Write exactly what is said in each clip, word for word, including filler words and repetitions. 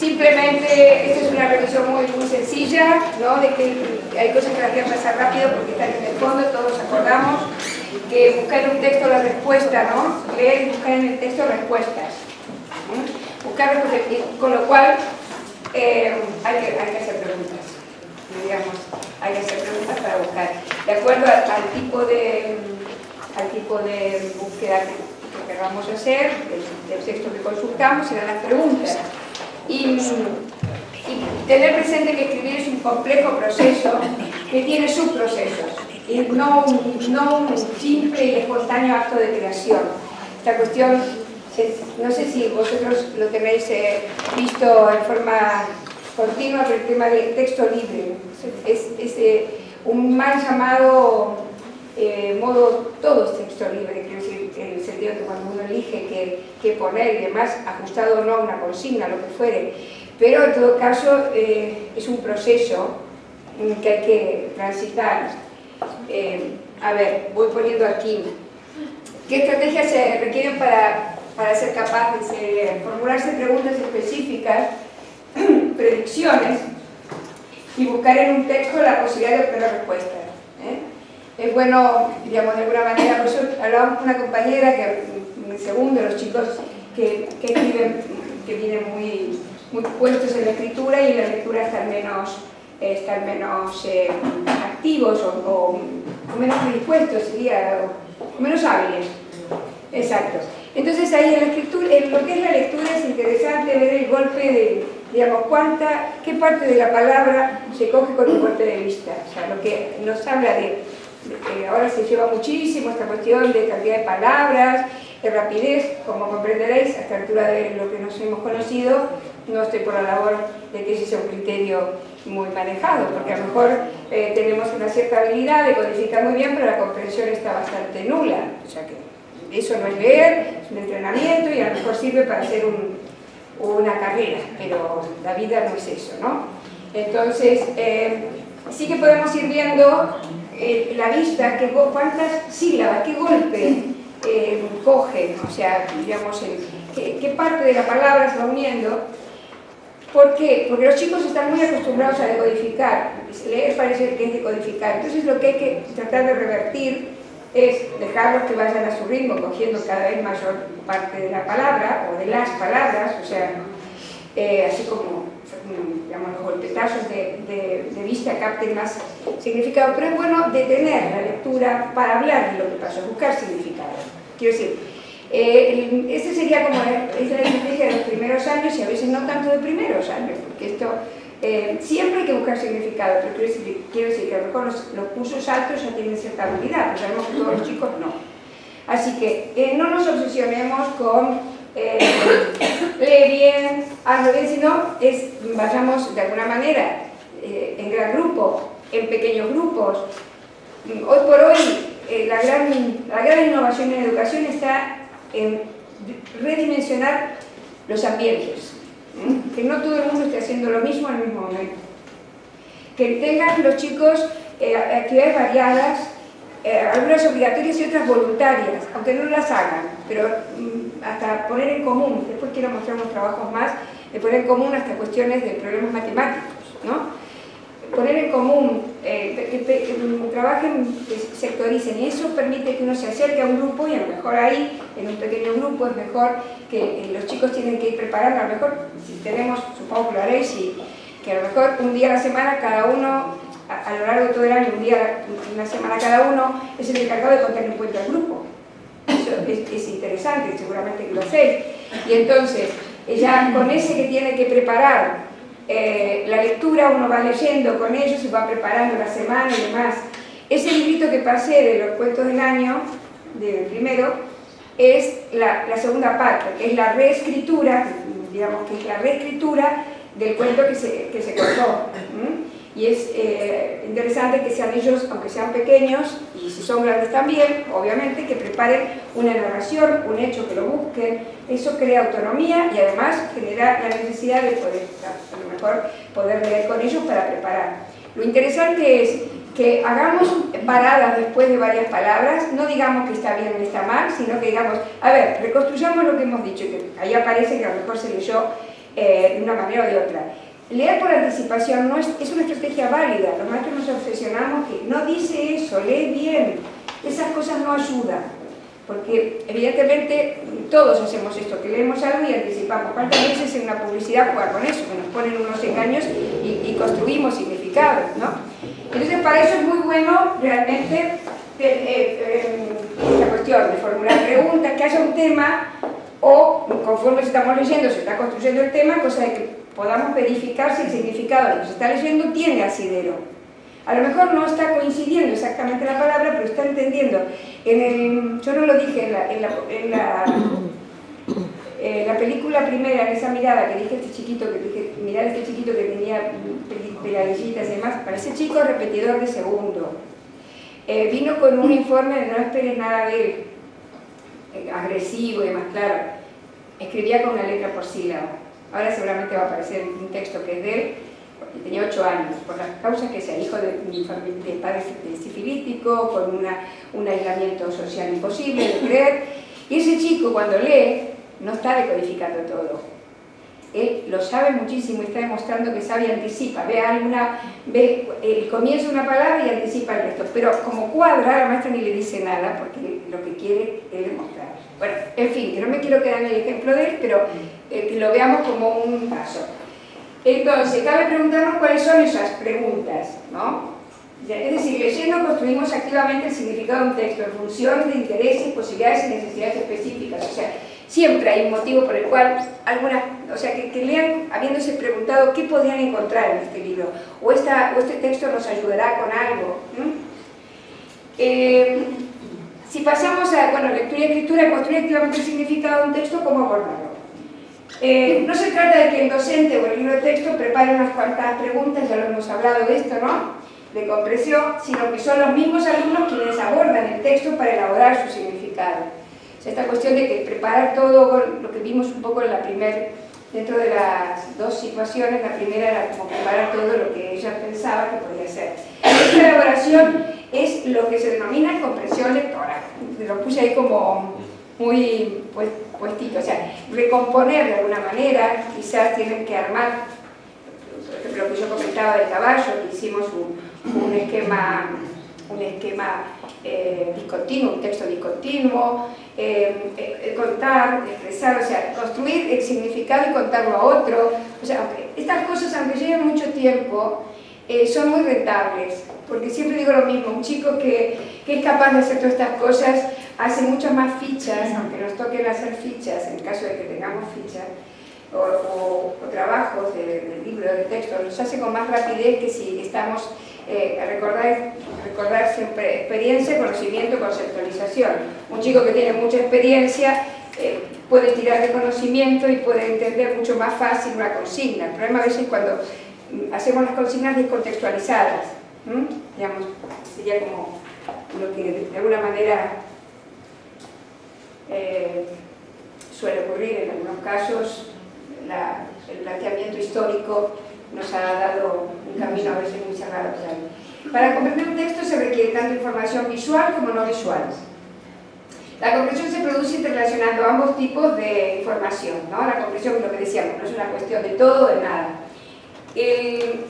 simplemente, esta es una revisión muy, muy sencilla, ¿no? De que hay cosas que las voy a pasar rápido porque están en el fondo, todos acordamos que buscar en un texto la respuesta, ¿no? Leer y buscar en el texto respuestas. ¿Mm? Buscar respuestas, con lo cual eh, hay, que, hay que hacer preguntas, digamos, hay que hacer preguntas para buscar. De acuerdo al, al, tipo, de, al tipo de búsqueda que, que queramos hacer, del, del texto que consultamos, serán las preguntas. Y, y tener presente que escribir es un complejo proceso que tiene subprocesos y no un, no un simple y espontáneo acto de creación. Esta cuestión, no sé si vosotros lo tenéis eh, visto en forma continua, pero el tema del texto libre es, es eh, un mal llamado eh, modo, todo es texto libre, quiero decir, en el sentido que cuando uno elige qué, qué poner y demás, ajustado o no a una consigna, lo que fuere, pero en todo caso eh, es un proceso que hay que transitar. Eh, a ver, voy poniendo aquí, ¿qué estrategias se requieren para, para ser capaz de ser, formularse preguntas específicas, predicciones y buscar en un texto la posibilidad de obtener respuestas? ¿eh? Es bueno, digamos, de alguna manera, por eso hablábamos con una compañera que en el segundo, los chicos que, que escriben, que vienen muy, muy puestos en la escritura y en la lectura están menos, eh, están menos eh, activos o, o, o menos predispuestos, sería, o menos hábiles. Exacto. Entonces ahí en la escritura, en lo que es la lectura es interesante ver el golpe de, digamos, cuánta, qué parte de la palabra se coge con un golpe de vista. O sea, lo que nos habla de, de que ahora se lleva muchísimo esta cuestión de cantidad de palabras, de rapidez, como comprenderéis, a esta altura de lo que nos hemos conocido, no estoy por la labor de que ese sea un criterio muy manejado, porque a lo mejor eh, tenemos una cierta habilidad de codificar muy bien, pero la comprensión está bastante nula. O sea que eso no es leer, es un entrenamiento y a lo mejor sirve para hacer un, una carrera, pero la vida no es eso, ¿no? Entonces, eh, sí que podemos ir viendo eh, la vista, que, cuántas sílabas, qué golpe eh, coge, o sea, digamos, el, qué, qué parte de la palabra se va uniendo. ¿Por qué? Porque los chicos están muy acostumbrados a decodificar, leer parece que es decodificar, entonces lo que hay que tratar de revertir es dejarlos que vayan a su ritmo, cogiendo cada vez mayor parte de la palabra, o de las palabras, o sea, eh, así como, digamos, los golpetazos de, de, de vista capten más significado, pero es bueno detener la lectura para hablar de lo que pasó, buscar significado. Quiero decir, eh, esa sería como la, es la estrategia de los primeros años y a veces no tanto de primeros años, porque esto eh, siempre hay que buscar significado, pero quiero decir, quiero decir que a lo mejor los, los cursos altos ya tienen cierta habilidad, pero sabemos que todos los chicos no. Así que eh, no nos obsesionemos con eh, lee bien, hazlo bien, sino es, vayamos de alguna manera eh, en gran grupo, en pequeños grupos. Hoy por hoy eh, la, gran, la gran innovación en educación está en redimensionar los ambientes, ¿eh? Que no todo el mundo esté haciendo lo mismo al mismo momento, que tengan los chicos eh, actividades variadas, eh, algunas obligatorias y otras voluntarias, aunque no las hagan, pero mm, hasta poner en común, después quiero mostrar unos trabajos más, de poner en común hasta cuestiones de problemas matemáticos, ¿no? Poner en común, eh, que, que, que trabajen, que sectoricen, y eso permite que uno se acerque a un grupo y a lo mejor ahí, en un pequeño grupo, es mejor que eh, los chicos tienen que ir preparando, a lo mejor, si tenemos, supongo que lo haréis, y que a lo mejor un día a la semana cada uno, a, a lo largo de todo el año, un día, una semana cada uno, es el encargado de contar un cuento al grupo. Eso es, es interesante, seguramente que lo hacéis. Y entonces, ya con ese que tiene que preparar Eh, la lectura, uno va leyendo con ellos, se va preparando la semana y demás. Ese librito que pasé de los cuentos del año, del primero, es la, la segunda parte, que es la reescritura, digamos que es la reescritura del cuento que se, que se contó. ¿Mm? Y es eh, interesante que sean ellos, aunque sean pequeños, y si son grandes también, obviamente, que preparen una narración, un hecho, que lo busquen. Eso crea autonomía y además genera la necesidad de poder, a lo mejor, poder leer con ellos para preparar. Lo interesante es que hagamos paradas después de varias palabras, no digamos que está bien o está mal, sino que digamos, a ver, reconstruyamos lo que hemos dicho, que ahí aparece que a lo mejor se leyó eh, de una manera o de otra. Leer por anticipación no es, es una estrategia válida. Los maestros nos obsesionamos que no dice eso, lee bien. Esas cosas no ayudan, porque evidentemente todos hacemos esto, que leemos algo y anticipamos. ¿Cuántas veces en una publicidad juega con eso? Que nos ponen unos engaños y, y construimos significados, ¿no? Entonces para eso es muy bueno realmente eh, eh, esta cuestión de formular preguntas, que haya un tema, o conforme estamos leyendo se está construyendo el tema, cosa de que podamos verificar si el significado de lo que se está leyendo tiene asidero. A lo mejor no está coincidiendo exactamente la palabra, pero está entendiendo. En el, yo no lo dije en la, en la, en la, en la película primera, en esa mirada que dije este chiquito, que dije, mirá este chiquito que tenía peladillitas y demás, para ese chico repetidor de segundo. Eh, vino con un informe de no esperes nada de él, eh, agresivo y demás, claro. Escribía con una letra por sílaba. Ahora seguramente va a aparecer un texto que es de él, porque tenía ocho años, por las causas que sea, hijo de, de padre sifilítico, con una, un aislamiento social imposible de creer. Y ese chico cuando lee, no está decodificando todo. Él lo sabe muchísimo y está demostrando que sabe y anticipa. Ve, alguna, ve el comienzo de una palabra y anticipa el resto. Pero como cuadra, la maestra ni le dice nada porque lo que quiere es demostrar. Bueno, en fin, que no me quiero quedar en el ejemplo de él, pero eh, que lo veamos como un paso. Entonces, cabe preguntarnos cuáles son esas preguntas, ¿no? Es decir, leyendo construimos activamente el significado de un texto en función de intereses, posibilidades y necesidades específicas. O sea, siempre hay un motivo por el cual algunas, o sea, que, que lean habiéndose preguntado qué podrían encontrar en este libro, o, esta, o este texto nos ayudará con algo. ¿Mm? Eh, si pasamos a, bueno, lectura y escritura, construir activamente el significado de un texto, ¿cómo abordarlo? Eh, no se trata de que el docente o el libro de texto prepare unas cuantas preguntas, ya lo hemos hablado de esto, ¿no?, de comprensión, sino que son los mismos alumnos quienes abordan el texto para elaborar su significado. O sea, esta cuestión de que preparar todo, lo que vimos un poco en la primera, dentro de las dos situaciones, la primera era como preparar todo lo que ella pensaba que podía ser. Esta elaboración es lo que se denomina comprensión lectora. Lo puse ahí como muy pues, puestito, o sea, recomponer de alguna manera, quizás tienen que armar, por ejemplo, lo que yo comentaba del caballo, que hicimos un, un esquema, un esquema eh, discontinuo, un texto discontinuo, eh, eh, contar, expresar, o sea, construir el significado y contarlo a otro. O sea, estas cosas, aunque lleven mucho tiempo, eh, son muy rentables, porque siempre digo lo mismo, un chico que, que es capaz de hacer todas estas cosas hace muchas más fichas, aunque nos toquen hacer fichas, en caso de que tengamos fichas, o, o, o trabajos de, de libro, de texto, los hace con más rapidez que si estamos eh, a recordar, recordar siempre experiencia, conocimiento, conceptualización. Un chico que tiene mucha experiencia eh, puede tirar de conocimiento y puede entender mucho más fácil una consigna. El problema a veces es cuando hacemos las consignas descontextualizadas, ¿Mm? digamos, sería como lo que de alguna manera eh, suele ocurrir en algunos casos. La, el planteamiento histórico nos ha dado un camino a veces muy cerrado. Para comprender un texto se requiere tanto información visual como no visual. La comprensión se produce interrelacionando ambos tipos de información, ¿no? La comprensión, lo que decíamos, no es una cuestión de todo o de nada. El,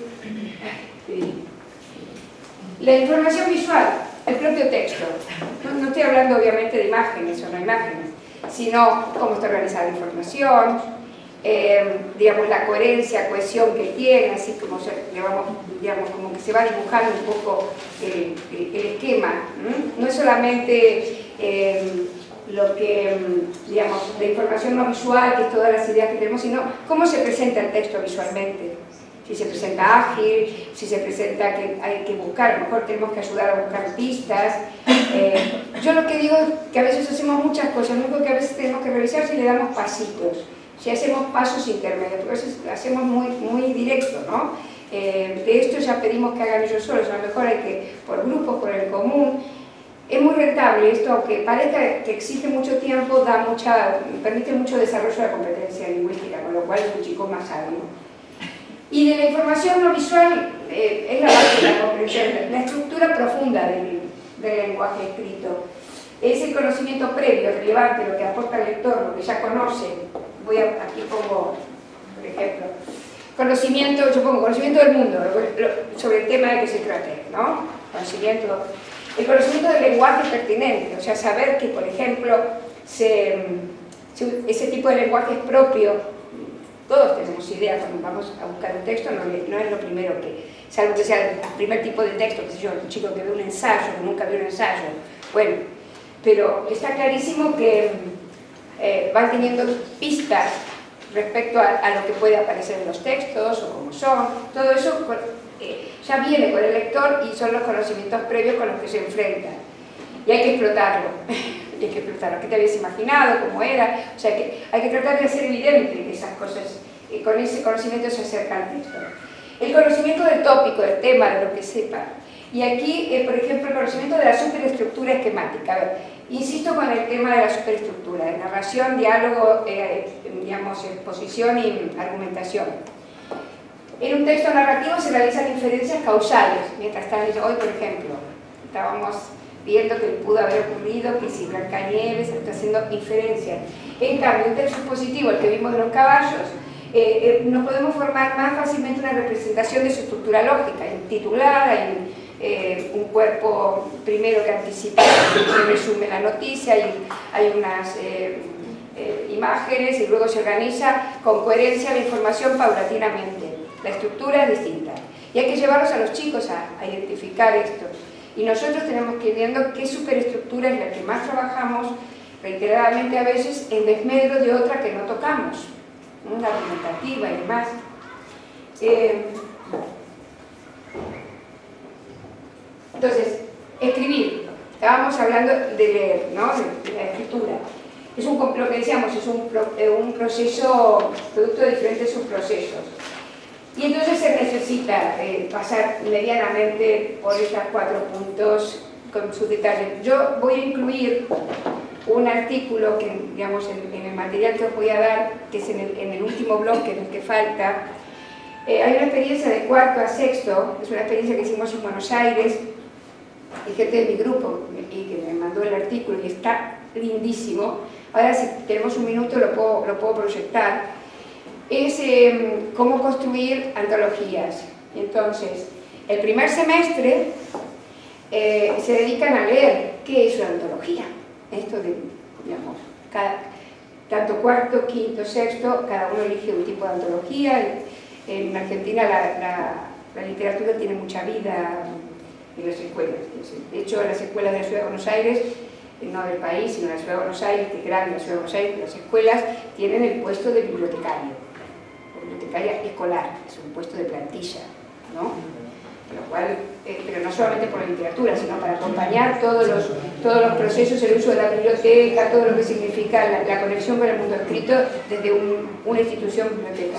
la información visual, el propio texto. No, no estoy hablando obviamente de imágenes o no imágenes, sino cómo está organizada la información, Eh, digamos, la coherencia, cohesión que tiene, así como se, digamos, digamos, como que se va dibujando un poco el, el, el esquema. ¿Mm? No es solamente eh, lo que, digamos, la información no visual, que es todas las ideas que tenemos, sino cómo se presenta el texto visualmente. Si se presenta ágil, si se presenta que hay que buscar, a lo mejor tenemos que ayudar a buscar pistas. Eh, yo lo que digo es que a veces hacemos muchas cosas, lo único que a veces tenemos que revisar si le damos pasitos. Si hacemos pasos intermedios, porque a veces hacemos muy, muy directo, ¿no? Eh, de esto ya pedimos que hagan ellos solos, a lo mejor hay que, por grupos, por el común. Es muy rentable esto, aunque parezca que exige mucho tiempo, da mucha, permite mucho desarrollo de la competencia lingüística, con lo cual es un chico más hábil. Y de la información no visual eh, es la base de la comprensión, la estructura profunda del, del lenguaje escrito. Es el conocimiento previo, relevante, lo que aporta el lector, lo que ya conoce. Voy a, aquí pongo por ejemplo. Conocimiento, yo pongo conocimiento del mundo, sobre el tema de que se trate, ¿no? Conocimiento, el conocimiento del lenguaje pertinente, o sea, saber que, por ejemplo, se, se, ese tipo de lenguaje es propio. Todos tenemos idea cuando vamos a buscar un texto, no, no es lo primero que, salvo que sea el primer tipo de texto, que sé yo, un chico que ve un ensayo, que nunca vio un ensayo, bueno, pero está clarísimo que eh, van teniendo pistas respecto a, a lo que puede aparecer en los textos o cómo son, todo eso eh, ya viene con el lector y son los conocimientos previos con los que se enfrentan. Y hay que explotarlo, y hay que explotarlo. ¿Qué te habías imaginado? ¿Cómo era? O sea, que hay que tratar de hacer evidente que esas cosas, eh, con ese conocimiento se acerca al texto. El conocimiento del tópico, del tema, de lo que sepa. Y aquí, eh, por ejemplo, el conocimiento de la superestructura esquemática. A ver, insisto con el tema de la superestructura, de narración, diálogo, eh, digamos, exposición y argumentación. En un texto narrativo se realizan inferencias causales, mientras están, hoy, por ejemplo, estábamos viendo que pudo haber ocurrido, que si Blancanieves está haciendo inferencias. En cambio, un texto expositivo, el que vimos de los caballos, eh, eh, nos podemos formar más fácilmente una representación de su estructura lógica. Hay un titular, hay un, eh, un cuerpo primero que anticipa, que resume la noticia, hay, hay unas eh, eh, imágenes y luego se organiza con coherencia la información paulatinamente. La estructura es distinta. Y hay que llevarlos a los chicos a, a identificar esto. Y nosotros tenemos que ir viendo qué superestructura es la que más trabajamos reiteradamente a veces en desmedro de otra que no tocamos, ¿no? La argumentativa y demás. Eh, entonces, escribir. Estábamos hablando de leer, ¿no? De, de la escritura. Es un, lo que decíamos, es un, un proceso, producto de diferentes subprocesos. Y entonces se necesita eh, pasar medianamente por estos cuatro puntos con sus detalles. Yo voy a incluir un artículo que, digamos, en, en el material que os voy a dar, que es en el, en el último bloque, en el que falta. Eh, hay una experiencia de cuarto a sexto, es una experiencia que hicimos en Buenos Aires, y gente de mi grupo, y que me mandó el artículo, y está lindísimo. Ahora, si tenemos un minuto, lo puedo, lo puedo proyectar. Es eh, cómo construir antologías. Entonces, el primer semestre eh, se dedican a leer qué es una antología. Esto de, digamos, cada, tanto cuarto, quinto, sexto, cada uno elige un tipo de antología. En Argentina la, la, la literatura tiene mucha vida en las escuelas. De hecho, las escuelas de la Ciudad de Buenos Aires, no del país, sino de la Ciudad de Buenos Aires, que es grande la Ciudad de Buenos Aires, las escuelas tienen el puesto de bibliotecario. Bibliotecaria escolar, es un puesto de plantilla, ¿no? Lo cual, eh, pero no solamente por la literatura, sino para acompañar todos los, todos los procesos, el uso de la biblioteca, todo lo que significa la, la conexión con el mundo escrito desde un, una institución biblioteca.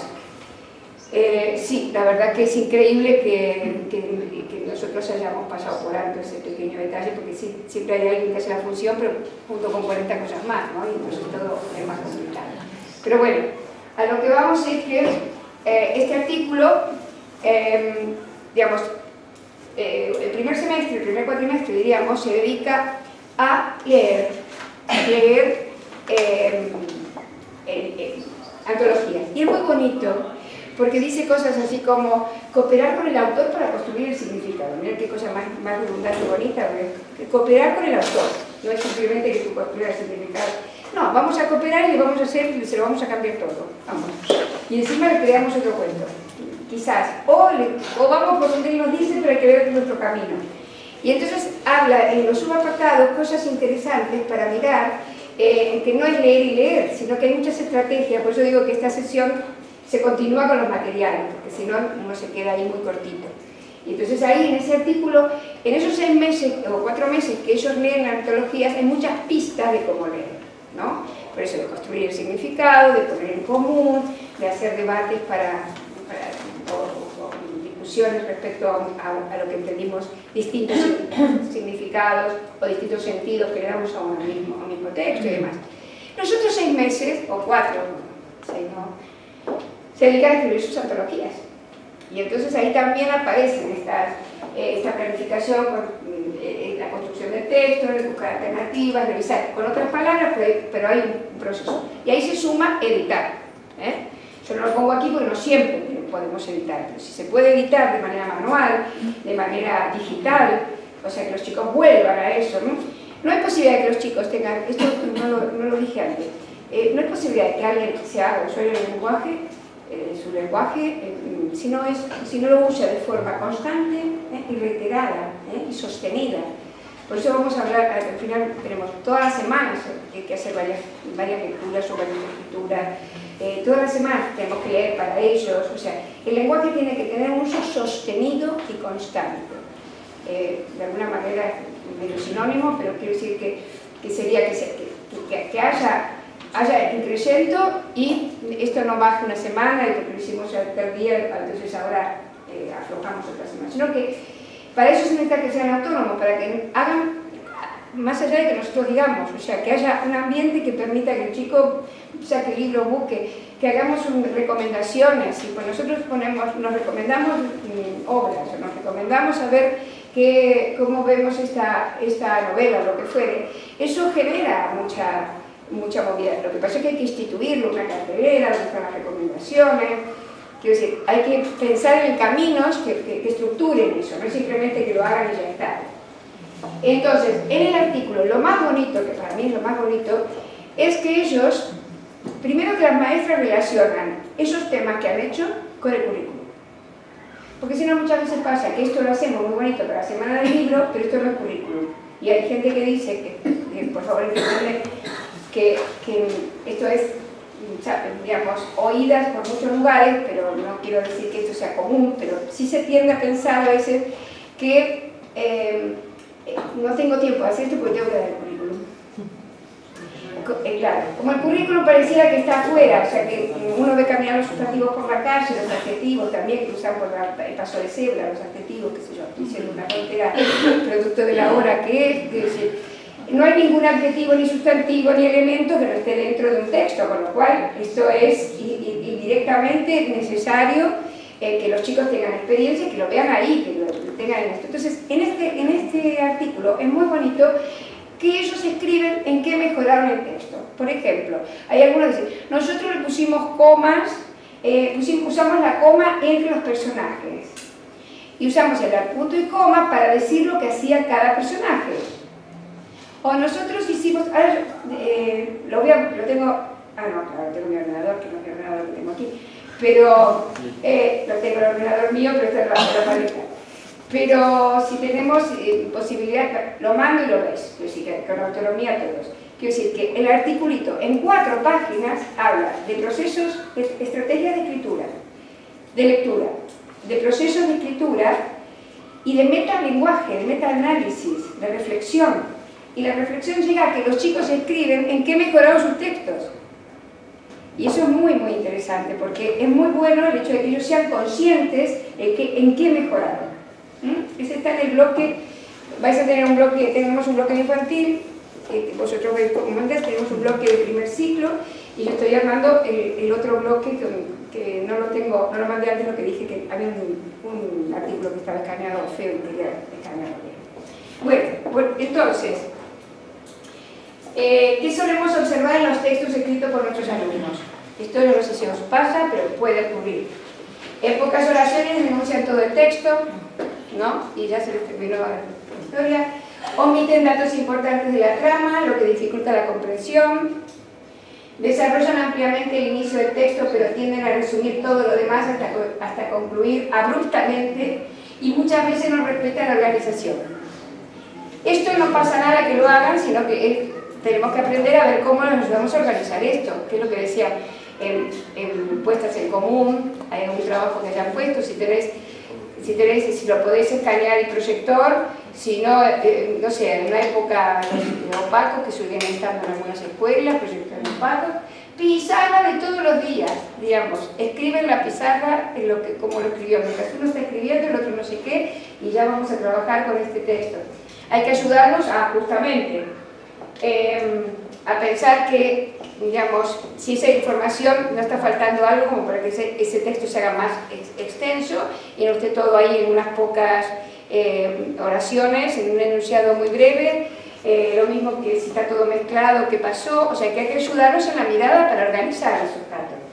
Eh, sí, la verdad que es increíble que, que, que nosotros hayamos pasado por alto ese pequeño detalle, porque sí, siempre hay alguien que hace la función, pero junto con cuarenta cosas más, ¿no? Y entonces todo es más complicado. Pero bueno, a lo que vamos es que eh, este artículo, eh, digamos, eh, el primer semestre, el primer cuatrimestre, diríamos, se dedica a leer, leer eh, eh, eh, antologías. Y es muy bonito, porque dice cosas así como cooperar con el autor para construir el significado. Mirá qué cosa más, más redundante y bonita, ¿verdad? Cooperar con el autor, no es simplemente que tú construyas el significado. No, vamos a cooperar y le vamos a hacer, se lo vamos a cambiar todo. Vamos. Y encima le creamos otro cuento, quizás. O, le, o vamos por donde él nos dice, pero hay que ver nuestro camino. Y entonces habla en los subapartados cosas interesantes para mirar, eh, que no es leer y leer, sino que hay muchas estrategias. Por eso digo que esta sesión se continúa con los materiales, porque si no, uno se queda ahí muy cortito. Y entonces ahí, en ese artículo, en esos seis meses o cuatro meses que ellos leen antologías, hay muchas pistas de cómo leer, ¿no? Por eso de construir el significado, de poner en común, de hacer debates para, para o, o discusiones respecto a, a, a lo que entendimos, distintos significados o distintos sentidos que le damos a un mismo, a un mismo texto y demás. Los otros seis meses, o cuatro, seis no, se dedican a escribir sus antologías. Y entonces ahí también aparecen estas, eh, esta planificación, con, eh, la construcción del texto, buscar alternativas, revisar con otras palabras, pero hay, pero hay un proceso. Y ahí se suma editar. ¿eh? Yo no lo pongo aquí porque no siempre podemos editar, pero si se puede editar de manera manual, de manera digital, o sea, que los chicos vuelvan a eso, ¿no? No hay posibilidad de que los chicos tengan, esto no lo, no lo dije antes, eh, no hay posibilidad de que alguien se haga usuario del lenguaje, eh, su lenguaje, eh, si, no es, si no lo usa de forma constante eh, y reiterada eh, y sostenida. Por eso vamos a hablar, al final tenemos todas las semanas hay que hacer varias, varias lecturas o varias escrituras, eh, todas las semanas tenemos que leer para ellos, o sea, el lenguaje tiene que tener un uso sostenido y constante. Eh, de alguna manera es medio sinónimo, pero quiero decir que, que sería que, se, que, que, que haya, haya increciendo y esto no baje una semana y porque lo hicimos el tercer día, entonces ahora eh, aflojamos otra semana, sino que para eso se necesita que sean autónomos, para que hagan más allá de que nosotros digamos, o sea, que haya un ambiente que permita que el chico saque el libro, busque, que hagamos un, recomendaciones, y pues nosotros ponemos, nos recomendamos mm, obras, o nos recomendamos saber que, cómo vemos esta, esta novela, lo que fuere. Eso genera mucha, mucha movida. Lo que pasa es que hay que instituirlo, una cartelera, donde están las recomendaciones. Quiero decir, hay que pensar en caminos que, que, que estructuren eso, no es simplemente que lo hagan y ya está. Entonces, en el artículo, lo más bonito, que para mí es lo más bonito, es que ellos, primero que las maestras relacionan esos temas que han hecho con el currículum. Porque si no, muchas veces pasa que esto lo hacemos muy bonito para la semana del libro, pero esto no es currículum. Y hay gente que dice, que, que por favor, entiende que, que esto es, digamos, oídas por muchos lugares, pero no quiero decir que esto sea común, pero sí se tiende a pensar a veces que eh, no tengo tiempo de hacer esto porque tengo que dar el currículum. Eh, claro, como el currículum pareciera que está afuera, o sea que uno ve caminar los sustantivos por la calle, los adjetivos también que usan por la, el paso de cebra, los adjetivos, qué sé yo, estoy diciendo una frontera producto de la hora que es, que decir, no hay ningún adjetivo, ni sustantivo, ni elemento que no esté dentro de un texto, con lo cual esto es y, y, y directamente necesario eh, que los chicos tengan experiencia, que lo vean ahí, que lo tengan en esto. Entonces, en este, en este artículo es muy bonito que ellos escriben en qué mejoraron el texto. Por ejemplo, hay algunos que dicen, nosotros le pusimos comas, eh, pusimos, usamos la coma entre los personajes y usamos el punto y coma para decir lo que hacía cada personaje. O nosotros hicimos, ahora eh, lo, voy a, lo tengo, ah no, claro, tengo mi ordenador, que no es mi ordenador que tengo aquí, pero eh, lo tengo el ordenador mío, pero está en la paleta. Pero si tenemos eh, posibilidad, lo mando y lo ves, quiero decir, que con autonomía todos. Quiero decir que el articulito en cuatro páginas habla de procesos, de estrategias de escritura, de lectura, de procesos de escritura y de metalenguaje, de metaanálisis, de reflexión. Y la reflexión llega a que los chicos escriben en qué mejoraron sus textos. Y eso es muy, muy interesante, porque es muy bueno el hecho de que ellos sean conscientes de que, en qué mejoraron. ¿Mm? Ese está en el bloque, vais a tener un bloque, tenemos un bloque infantil, que vosotros veis como antes, tenemos un bloque de primer ciclo, y yo estoy armando el, el otro bloque que, que no lo tengo, no lo mandé antes, lo que dije que había un, un artículo que estaba escaneado feo y quería escanearlo bien. Bueno, bueno, entonces, eh, ¿qué solemos observar en los textos escritos por nuestros alumnos? Esto no sé si os pasa, pero puede ocurrir. En pocas oraciones denuncian todo el texto, ¿no? Y ya se les terminó la historia. Omiten datos importantes de la trama, lo que dificulta la comprensión. Desarrollan ampliamente el inicio del texto, pero tienden a resumir todo lo demás hasta, hasta concluir abruptamente y muchas veces no respetan la organización. Esto no pasa nada que lo hagan, sino que es, tenemos que aprender a ver cómo nos ayudamos a organizar esto, que es lo que decía, en, en puestas en común, hay un trabajo que hayan puesto, si tenéis, si, tenéis, si lo podéis escanear y proyector, si no, eh, no sé, en una época de opacos que suelen estando en algunas escuelas, proyectores opacos, pizarra de todos los días, digamos, escriben la pizarra en lo que, como lo escribió, mientras uno está escribiendo, el otro no sé qué, y ya vamos a trabajar con este texto. Hay que ayudarnos a, justamente, eh, a pensar que, digamos, si esa información no está faltando algo como para que ese, ese texto se haga más ex, extenso y no esté todo ahí en unas pocas eh, oraciones, en un enunciado muy breve, eh, lo mismo que si está todo mezclado, qué pasó, o sea que hay que ayudarnos en la mirada para organizar esos datos.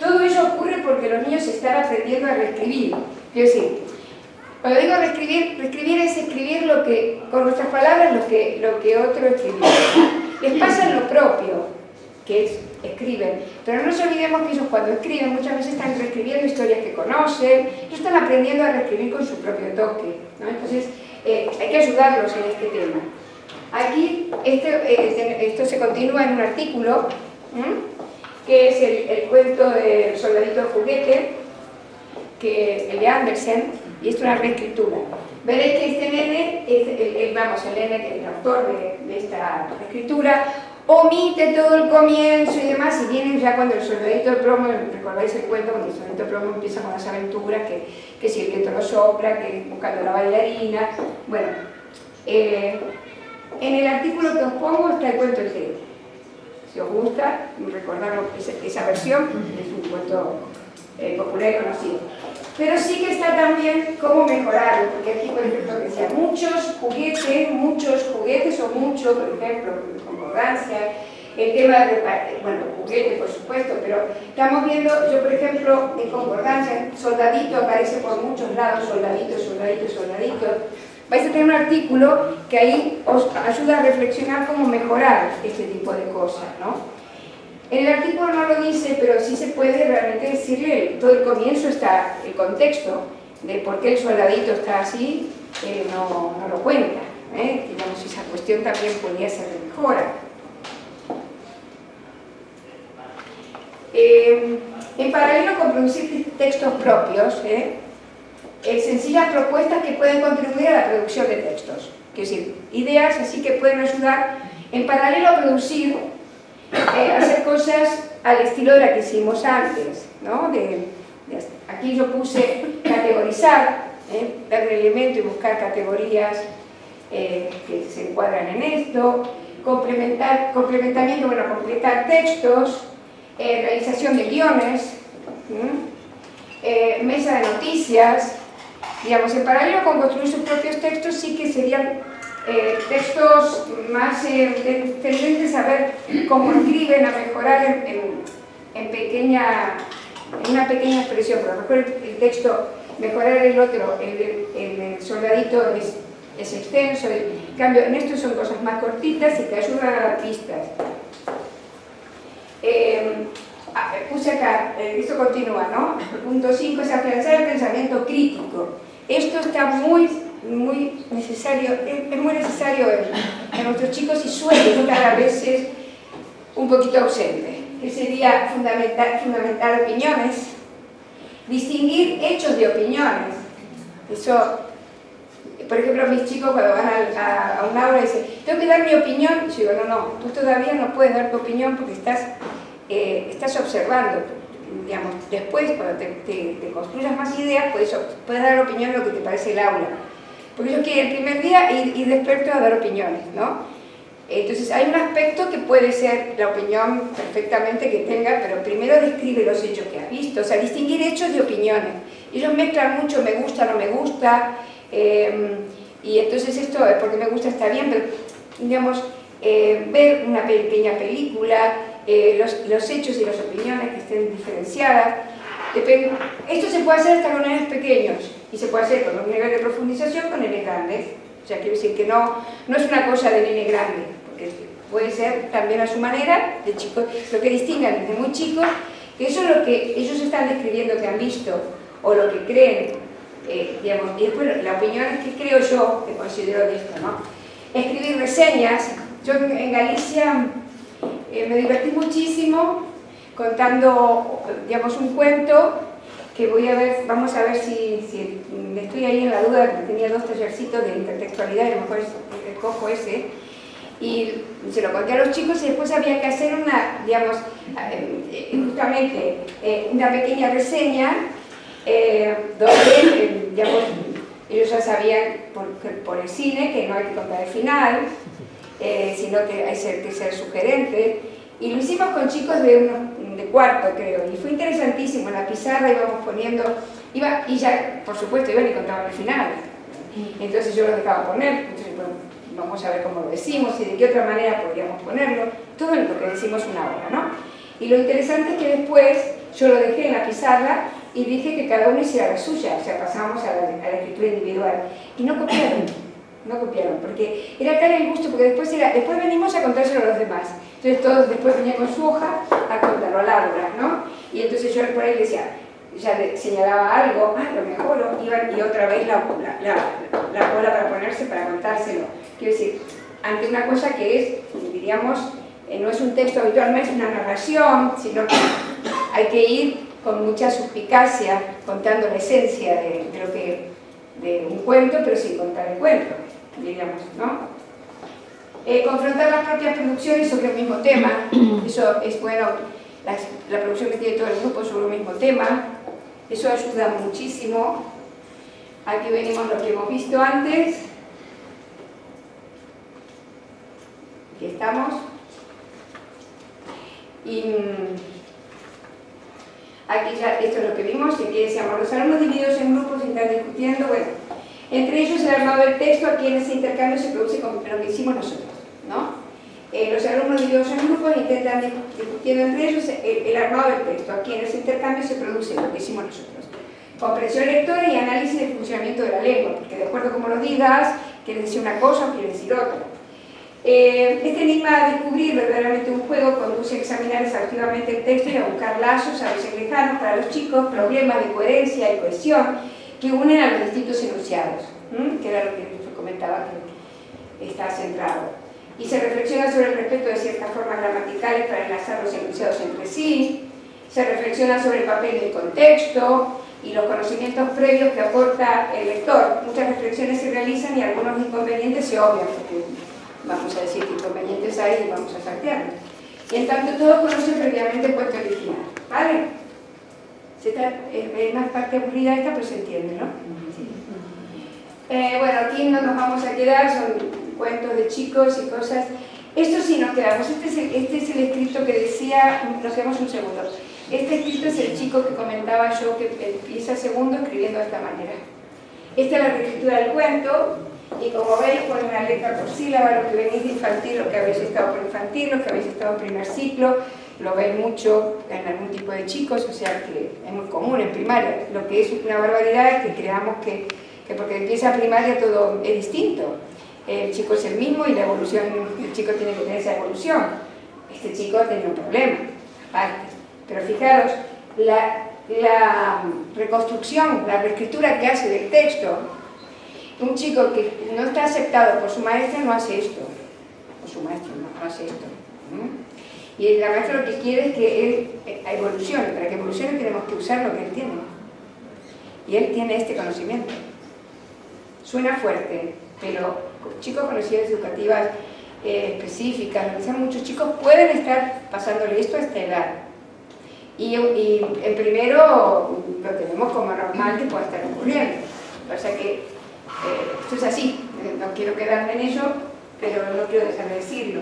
Todo ello ocurre porque los niños están aprendiendo a reescribir. Quiero decir, cuando digo reescribir, reescribir es escribir lo que, con nuestras palabras lo que, lo que otro escribió. Les pasa en lo propio, que es, escriben, pero no nos olvidemos que ellos cuando escriben muchas veces están reescribiendo historias que conocen, ellos están aprendiendo a reescribir con su propio toque, ¿no? Entonces eh, hay que ayudarlos en este tema. Aquí este, eh, esto se continúa en un artículo, ¿eh? que es el, el cuento del soldadito de juguete, que, el de Andersen, y esto es una reescritura. Veréis que este nene, es el, el, vamos, el nene, el autor de, de esta escritura, omite todo el comienzo y demás, y vienen ya cuando el soldadito de plomo, recordáis el cuento, cuando el soldadito de plomo empieza con las aventuras, que, que si el viento lo sopla, que buscando la bailarina, bueno, eh, en el artículo que os pongo está el cuento entero. Si os gusta, recordaros esa, esa versión, es un cuento eh, popular y conocido. Pero sí que está también cómo mejorarlo, porque aquí, por ejemplo, decía muchos juguetes, muchos juguetes o mucho, por ejemplo, concordancia, el tema de, bueno, juguete, por supuesto, pero estamos viendo, yo por ejemplo, en concordancia, soldadito aparece por muchos lados, soldadito, soldadito, soldadito. Vais a tener un artículo que ahí os ayuda a reflexionar cómo mejorar este tipo de cosas, ¿no? En el artículo no lo dice, pero sí se puede realmente decirle, todo el comienzo está, el contexto de por qué el soldadito está así, eh, no, no lo cuenta, ¿eh? Digamos, esa cuestión también podría ser de mejora. Eh, en paralelo con producir textos propios, ¿eh? Eh, sencillas propuestas que pueden contribuir a la producción de textos, es decir, ideas así que pueden ayudar en paralelo a producir, eh, hacer cosas al estilo de la que hicimos antes, ¿no? De, de, aquí yo puse categorizar, ¿eh? Dar un elemento y buscar categorías eh, que se encuadran en esto, complementar, complementamiento, bueno, completar textos, eh, realización de guiones, eh, mesa de noticias. Digamos, en paralelo con construir sus propios textos, sí que serían eh, textos más eh, tendentes a ver cómo escriben, a mejorar en, en, en, pequeña, en una pequeña expresión. Pero a lo mejor el, el texto, mejorar el otro, el, el, el soldadito es, es extenso, en cambio en esto son cosas más cortitas y que ayudan a dar pistas. Eh, ah, puse acá, eh, esto continúa, ¿no? Punto cinco es afianzar el pensamiento crítico. Esto está muy, muy necesario, es, es muy necesario en, en nuestros chicos y suele estar a veces un poquito ausente, que sería fundamental, fundamentar opiniones, distinguir hechos de opiniones. Eso, por ejemplo, mis chicos cuando van a, a, a un aula dicen, tengo que dar mi opinión, yo digo, no, no, tú todavía no puedes dar tu opinión porque estás, eh, estás observando. Digamos, después, cuando te, te, te construyas más ideas, puedes, puedes dar opinión de lo que te parece el aula. Porque ellos quieren el primer día ir, ir despertos a dar opiniones, ¿no? Entonces, hay un aspecto que puede ser la opinión perfectamente que tenga, pero primero describe los hechos que has visto, o sea, distinguir hechos de opiniones. Ellos mezclan mucho me gusta, no me gusta, eh, y entonces esto es porque me gusta, está bien, pero, digamos, eh, ver una pequeña película, Eh, los, los hechos y las opiniones que estén diferenciadas. Depende, esto se puede hacer hasta con nenes pequeños y se puede hacer con un nivel de profundización con nenes grandes. O sea, quiero decir que no, no es una cosa de nene grande, porque puede ser también a su manera, de chicos, lo que distingan desde muy chicos, que eso es lo que ellos están describiendo que han visto o lo que creen, eh, digamos, y después la opinión es que creo yo, que considero de esto, ¿no? Escribir reseñas. Yo en Galicia Eh, me divertí muchísimo contando, digamos, un cuento que voy a ver, vamos a ver si, si estoy ahí en la duda, porque tenía dos tallercitos de intertextualidad y a lo mejor cojo ese, y se lo conté a los chicos y después había que hacer una, digamos, eh, justamente eh, una pequeña reseña eh, donde, eh, digamos, ellos ya sabían por, por el cine que no hay que contar el final, Eh, sino que hay que ser sugerente, y lo hicimos con chicos de, uno, de cuarto, creo, y fue interesantísimo. En la pizarra íbamos poniendo, iba, y ya, por supuesto, iban y contaban el final, entonces yo los dejaba poner, entonces, bueno, vamos a ver cómo lo decimos y de qué otra manera podríamos ponerlo, todo lo que decimos una hora, ¿no? Y lo interesante es que después yo lo dejé en la pizarra y dije que cada uno hiciera la suya, o sea, pasamos a la, a la escritura individual. Y no copiaron, no copiaron, porque era tal el gusto, porque después, era, después venimos a contárselo a los demás. Entonces todos después venían con su hoja a contarlo a Laura, ¿no? Y entonces yo por ahí decía, ya le señalaba algo, ah, lo mejor, iban y otra vez la, la, la, la bola para ponerse para contárselo. Quiero decir, ante una cosa que es, diríamos, eh, no es un texto habitual, no es una narración, sino que hay que ir con mucha suspicacia contando la esencia de, de lo que de un cuento, pero sin contar el cuento, diríamos, ¿no? Eh, confrontar las propias producciones sobre el mismo tema, eso es bueno, la, la producción que tiene todo el grupo sobre el mismo tema, eso ayuda muchísimo. Aquí venimos lo que hemos visto antes, aquí estamos, y aquí ya, esto es lo que vimos, y aquí decíamos, los alumnos divididos en grupos están discutiendo, bueno, entre ellos el armado del texto, aquí en ese intercambio se produce con lo que hicimos nosotros, ¿no? Eh, los alumnos divididos en grupos intentan discutiendo entre ellos el, el armado del texto, aquí en ese intercambio se produce lo que hicimos nosotros. Comprensión lectora y análisis del funcionamiento de la lengua, porque de acuerdo a cómo lo digas, quieres decir una cosa o quieres decir otra. Eh, este enigma de descubrir verdaderamente un juego conduce a examinar exhaustivamente el texto y a buscar lazos a veces lejanos para los chicos, problemas de coherencia y cohesión que unen a los distintos enunciados, ¿m? que era lo que yo comentaba que está centrado. Y se reflexiona sobre el respeto de ciertas formas gramaticales para enlazar los enunciados entre sí, se reflexiona sobre el papel del contexto y los conocimientos previos que aporta el lector. Muchas reflexiones se realizan y algunos inconvenientes se obvian, porque vamos a decir que inconvenientes hay y vamos a saltearlos. Y en tanto todos conocen previamente el cuento original, ¿vale? Se está, es una parte aburrida esta, pero se entiende, ¿no? Sí. Eh, bueno, aquí no nos vamos a quedar, son cuentos de chicos y cosas. Esto sí nos quedamos, este es el, este es el escrito que decía, nos quedamos un segundo. Este escrito es el chico que comentaba yo que empieza segundo escribiendo de esta manera. Esta es la reescritura del cuento. Y como veis, ponen una letra por sílaba, lo que venís de infantil, lo que habéis estado por infantil, lo que habéis estado en primer ciclo, lo veis mucho en algún tipo de chicos, o sea que es muy común en primaria. Lo que es una barbaridad es que creamos que, que porque empieza primaria todo es distinto. El chico es el mismo y la evolución, el chico tiene que tener esa evolución. Este chico ha tenido un problema, aparte. Pero fijaros, la, la reconstrucción, la reescritura que hace del texto, un chico que no está aceptado por su maestra no hace esto, o su maestro no, no hace esto. ¿Mm? Y la maestra lo que quiere es que él evolucione, para que evolucione tenemos que usar lo que él tiene. Y él tiene este conocimiento. Suena fuerte, pero chicos con necesidades educativas eh, específicas, muchos chicos pueden estar pasándole esto a esta edad. Y, y en primero lo tenemos como normal que pueda estar ocurriendo. O sea que Eh, esto es así, no quiero quedarme en ello, pero no quiero dejar de decirlo.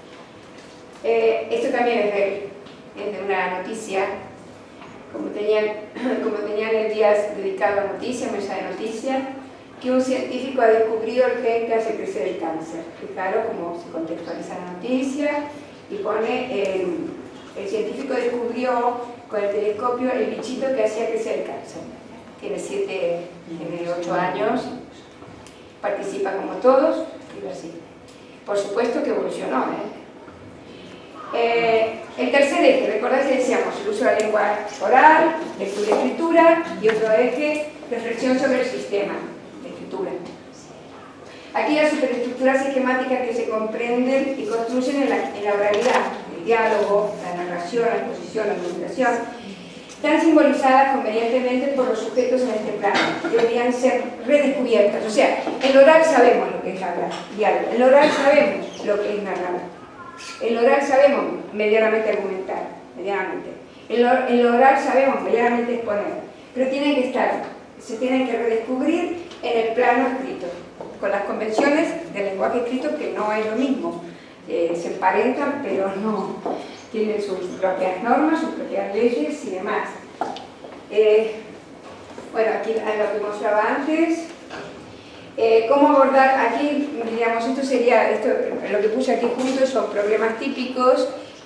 Eh, esto también es de, es de una noticia, como tenían, como tenían el día dedicado a noticias, mesa de noticias, que un científico ha descubrido el gen que hace crecer el cáncer. Fijaros cómo se contextualiza la noticia y pone, eh, el científico descubrió con el telescopio el bichito que hacía crecer el cáncer. Tiene siete, tiene ocho años. Participa como todos y así. Por supuesto que evolucionó. ¿eh? Eh, el tercer eje, recordáis que decíamos el uso de la lengua oral, lectura y escritura, y otro eje, reflexión sobre el sistema de escritura. Aquí las superestructuras esquemáticas que se comprenden y construyen en la, en la oralidad, el diálogo, la narración, la exposición, la comunicación, están simbolizadas convenientemente por los sujetos en este plano, deberían ser redescubiertas. O sea, en el oral sabemos lo que es hablar, diálogo, en el oral sabemos lo que es narrar, en el oral sabemos medianamente argumentar, medianamente. En el oral sabemos medianamente exponer, pero tienen que estar, se tienen que redescubrir en el plano escrito, con las convenciones del lenguaje escrito, que no es lo mismo, eh, se emparentan, pero no. Tienen sus propias normas, sus propias leyes y demás. Eh, bueno, aquí es lo que mostraba antes. Eh, ¿Cómo abordar? Aquí, digamos, esto sería, esto, lo que puse aquí juntos son problemas típicos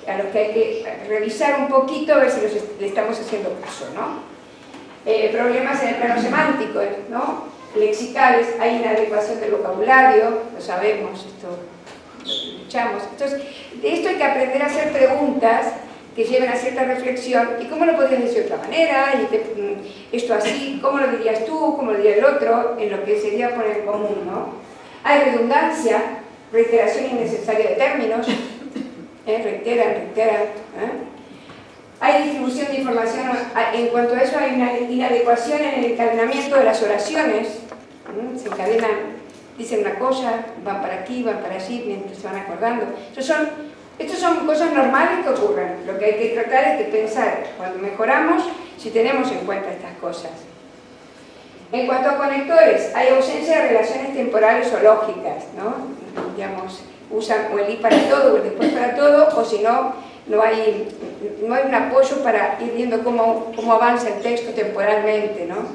a los que hay que revisar un poquito a ver si los est le estamos haciendo caso, ¿no? Eh, problemas en el plano semántico, ¿no? Lexicales, hay inadecuación del vocabulario, lo sabemos, esto lo escuchamos. Entonces, de esto hay que aprender a hacer preguntas que lleven a cierta reflexión. ¿Y cómo lo podrías decir de otra manera? ¿Y te, esto así? ¿Cómo lo dirías tú? ¿Cómo lo diría el otro? En lo que sería poner en común, ¿no? Hay redundancia, reiteración innecesaria de términos, ¿eh? reiteran, reiteran. ¿eh? Hay distribución de información, en cuanto a eso hay una inadecuación en el encadenamiento de las oraciones. ¿eh? Se encadenan, dicen una cosa, van para aquí, van para allí, mientras se van acordando. Estos son, estos son cosas normales que ocurren. Lo que hay que tratar es de pensar, cuando mejoramos, si tenemos en cuenta estas cosas. En cuanto a conectores, hay ausencia de relaciones temporales o lógicas, ¿no? Digamos, usan o el y para todo o el después para todo, o si no, no hay, no hay un apoyo para ir viendo cómo, cómo avanza el texto temporalmente, ¿no?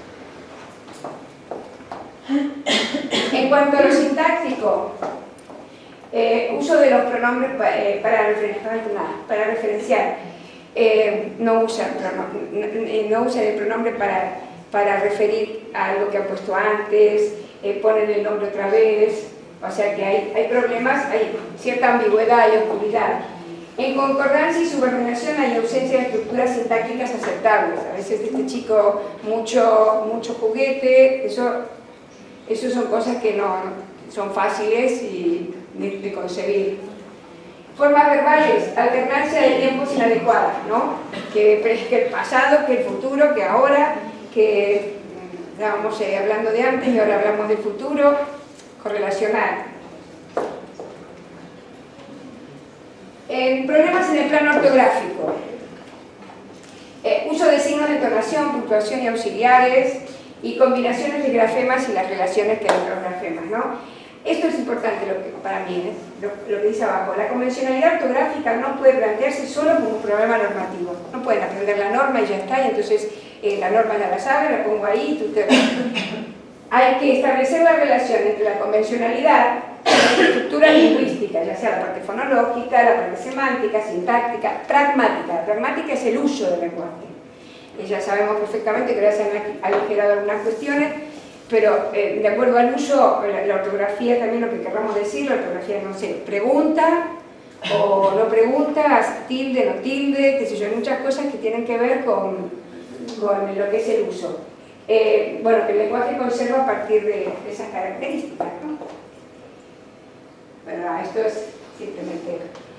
En cuanto a lo sintáctico, eh, uso de los pronombres pa, eh, para, referenciar, para referenciar, eh, no usan no, no usan el pronombre para, para referir a algo que han puesto antes, eh, ponen el nombre otra vez, o sea que hay, hay problemas, hay cierta ambigüedad y oscuridad. En concordancia y subordinación hay ausencia de estructuras sintácticas aceptables. A veces de este chico mucho, mucho juguete, eso, eso son cosas que no son fáciles y de, de concebir. Formas verbales, alternancia de tiempos inadecuadas, ¿no? Que, que el pasado, que el futuro, que ahora, que estábamos eh, hablando de antes y ahora hablamos del futuro, correlacionar. Eh, problemas en el plano ortográfico. Eh, uso de signos de entonación, puntuación y auxiliares y combinaciones de grafemas y las relaciones que hay entre los grafemas, ¿no? Esto es importante lo que, para mí, ¿eh? lo, lo que dice abajo. La convencionalidad ortográfica no puede plantearse solo como un problema normativo. No pueden aprender la norma y ya está, y entonces eh, la norma ya la sabe, la pongo ahí, tú te... Hay que establecer la relación entre la convencionalidad y las estructuras lingüísticas, ya sea la parte fonológica, la parte semántica, sintáctica, pragmática. La pragmática es el uso del lenguaje. Y ya sabemos perfectamente que ahora se han aligerado algunas cuestiones, pero eh, de acuerdo al uso, la, la ortografía también, lo que queramos decir, la ortografía, no sé, pregunta o no pregunta, tilde, no tilde, qué sé yo, hay muchas cosas que tienen que ver con, con lo que es el uso. Eh, bueno, que el lenguaje conserva a partir de, de esas características, ¿no? Bueno, esto es simplemente...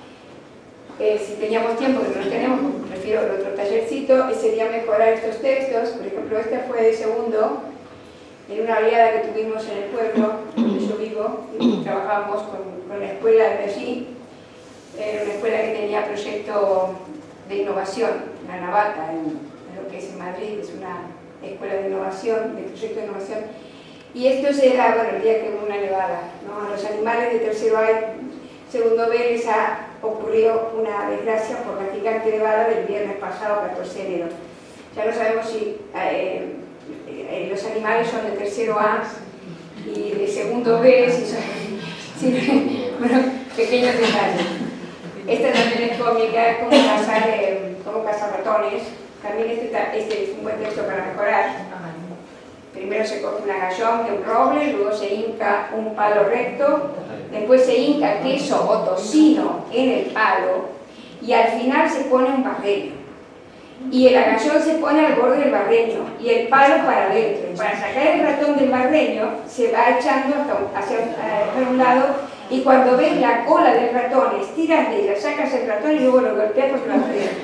Eh, si teníamos tiempo, que no lo tenemos, prefiero el otro tallercito, sería mejorar estos textos. Por ejemplo, este fue de segundo, en una oleada que tuvimos en el pueblo donde yo vivo, y trabajábamos con, con la escuela de allí, era una escuela que tenía proyecto de innovación, la Navata, en, en lo que es en Madrid, es una escuela de innovación, de proyecto de innovación, y esto se era, bueno, el día que hubo una nevada, ¿no? A los animales de tercero A y segundo B les ha ocurrido una desgracia por la gigante nevada del viernes pasado, catorce de enero. Ya no sabemos si eh, eh, los animales son de tercero A y de segundo B, si son... Si, bueno, pequeños detalles. Esta también es cómica, es como cazar, eh, como cazar ratones. También este, este es un buen texto para mejorar. Primero se coge un agallón de un roble, luego se hinca un palo recto, después se hinca queso o tocino en el palo y al final se pone un barreño. Y el agallón se pone al borde del barreño y el palo para adentro. Y para sacar el ratón del barreño se va echando hasta hacia, hacia un lado, y cuando ves la cola del ratón, estiras de ella, sacas el ratón y luego lo golpeas porque lo has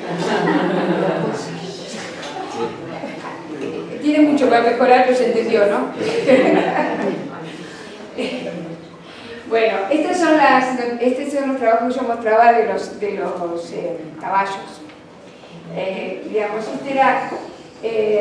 Tiene mucho para mejorar, pero se entendió, ¿no? Bueno, estos son, las, estos son los trabajos que yo mostraba de los, de los eh, caballos. Eh, digamos, este era... Eh,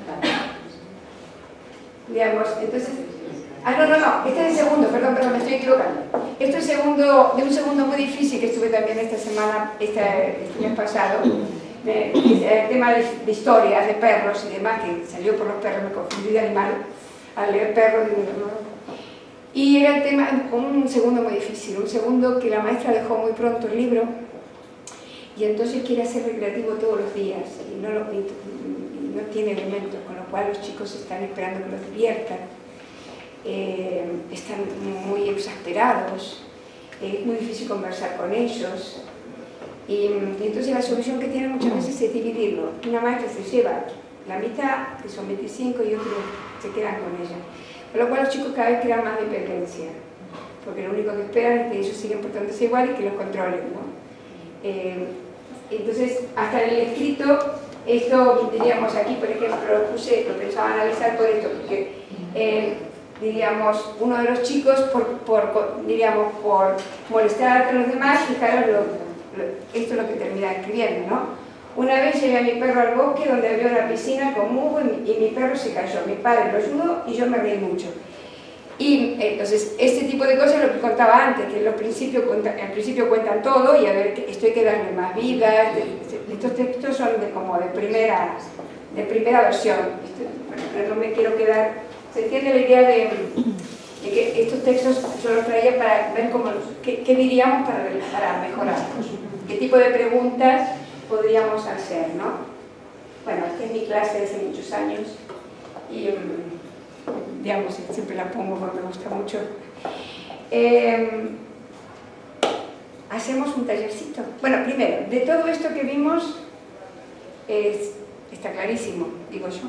digamos, entonces... Ah, no, no, no, este es el segundo, perdón, perdón, me estoy equivocando. Este es el segundo, de un segundo muy difícil que estuve también esta semana, este, este mes pasado. De, de, el tema de, de historias de perros y demás, que salió por los perros, me confundí de animal al leer perros, y era el tema, un segundo muy difícil, un segundo que la maestra dejó muy pronto el libro, y entonces quiere hacer recreativo todos los días y no, lo, y no tiene elementos, con lo cual los chicos están esperando que los diviertan, eh, están muy exasperados, es muy difícil conversar con ellos. Y, y entonces la solución que tienen muchas veces es dividirlo. Una maestra se lleva la mitad, que son veinticinco, y otros se quedan con ella. Con lo cual los chicos cada vez crean más dependencia, porque lo único que esperan es que ellos sigan portándose igual y que los controlen, ¿no? Eh, entonces, hasta en el escrito, esto, diríamos aquí, por ejemplo, lo puse, lo pensaba analizar por esto, porque, eh, diríamos, uno de los chicos, por, por, diríamos, por molestar a los demás, fijaros lo esto es lo que termina escribiendo, ¿no? Una vez llevé a mi perro al bosque donde había una piscina con musgo y mi, y mi perro se cayó. Mi padre lo ayudó y yo me reí mucho. Y entonces, este tipo de cosas es lo que contaba antes, que en los principios, al principio cuentan todo y a ver, esto hay que darle más vida. Estos textos son de, como de primera, de primera versión. Bueno, no me quiero quedar... ¿Se entiende la idea de, de que estos textos yo los traía para ver cómo, qué, qué diríamos para, para mejorarlos? ¿Qué tipo de preguntas podríamos hacer, no? Bueno, esta es mi clase de hace muchos años y, digamos, siempre la pongo porque me gusta mucho. Eh, hacemos un tallercito. Bueno, primero, de todo esto que vimos, es, está clarísimo, digo yo.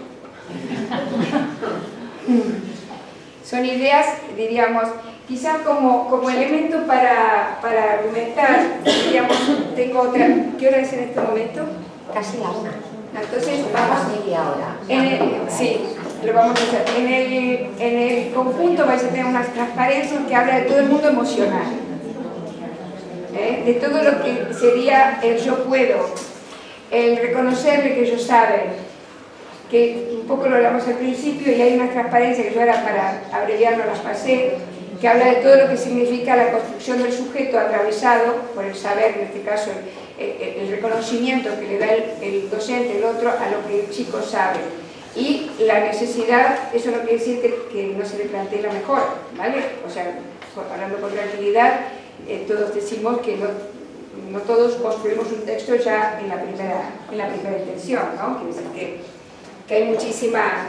Son ideas, diríamos, quizás como, como elemento para, para argumentar, diríamos, tengo otra... ¿Qué hora es en este momento? Casi la una. Entonces vamos... media hora. En el, sí, lo vamos a hacer. En el, en el conjunto vais a tener unas transparencias que habla de todo el mundo emocional. ¿Eh? De todo lo que sería el yo puedo, el reconocerle que ellos saben, que un poco lo hablamos al principio, y hay unas transparencias que yo ahora para abreviar no las pasé, que habla de todo lo que significa la construcción del sujeto atravesado por el saber, en este caso el, el, el reconocimiento que le da el, el docente, el otro, a lo que el chico sabe. Y la necesidad, eso no quiere decir que, que no se le plantee la mejora, ¿vale? O sea, hablando con tranquilidad, eh, todos decimos que no, no todos construimos un texto ya en la primera, en la primera intención, ¿no? Quiere decir que que hay muchísima...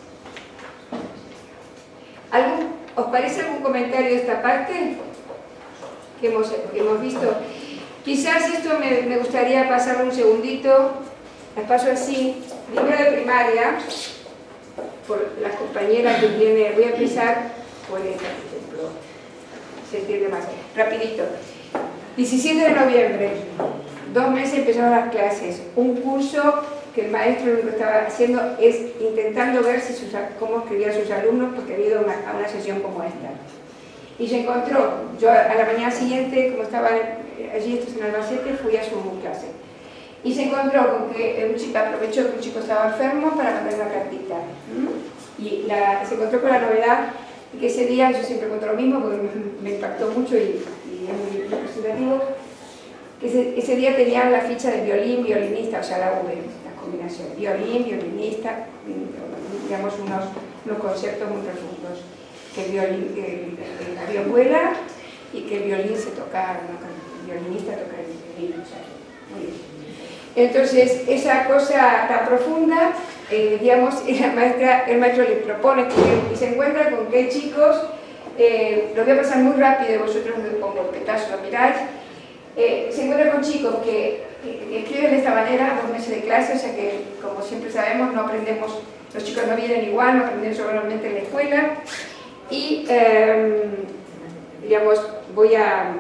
¿Algún, ¿Os parece algún comentario de esta parte que hemos, que hemos visto? Quizás esto me, me gustaría pasar un segundito, las paso así, primero de primaria, por las compañeras que tiene, voy a empezar por esta, por ejemplo, se entiende más, rapidito. diecisiete de noviembre, dos meses empezaron las clases, un curso que el maestro lo único que estaba haciendo es intentando ver si sus, cómo escribían sus alumnos, porque había ido una, a una sesión como esta. Y se encontró, yo a la mañana siguiente, como estaba allí, esto es en Albacete, fui a su clase. Y se encontró con que un chico aprovechó que un chico estaba enfermo para mandar una cartita. ¿Mm? Y la, se encontró con la novedad de que ese día, yo siempre encuentro lo mismo, porque me, me impactó mucho y, y es muy representativo, que ese, ese día tenían la ficha de violín, violinista, o sea, la V. Combinación, violín, violinista, digamos unos, unos conceptos muy profundos, que el, violín, que el, el avión vuela y que el violín se toca, ¿no? El violinista toca el violín, o sea, muy bien. Entonces, esa cosa tan profunda, eh, digamos, la maestra, el maestro les propone que, y se encuentra con que chicos, eh, lo voy a pasar muy rápido y vosotros me pongo el petazo, lo miráis, eh, se encuentra con chicos que escriben de esta manera, dos meses de clase, o sea que, como siempre sabemos, no aprendemos, los chicos no vienen igual, no aprenden solamente en la escuela. Y, eh, digamos, voy a...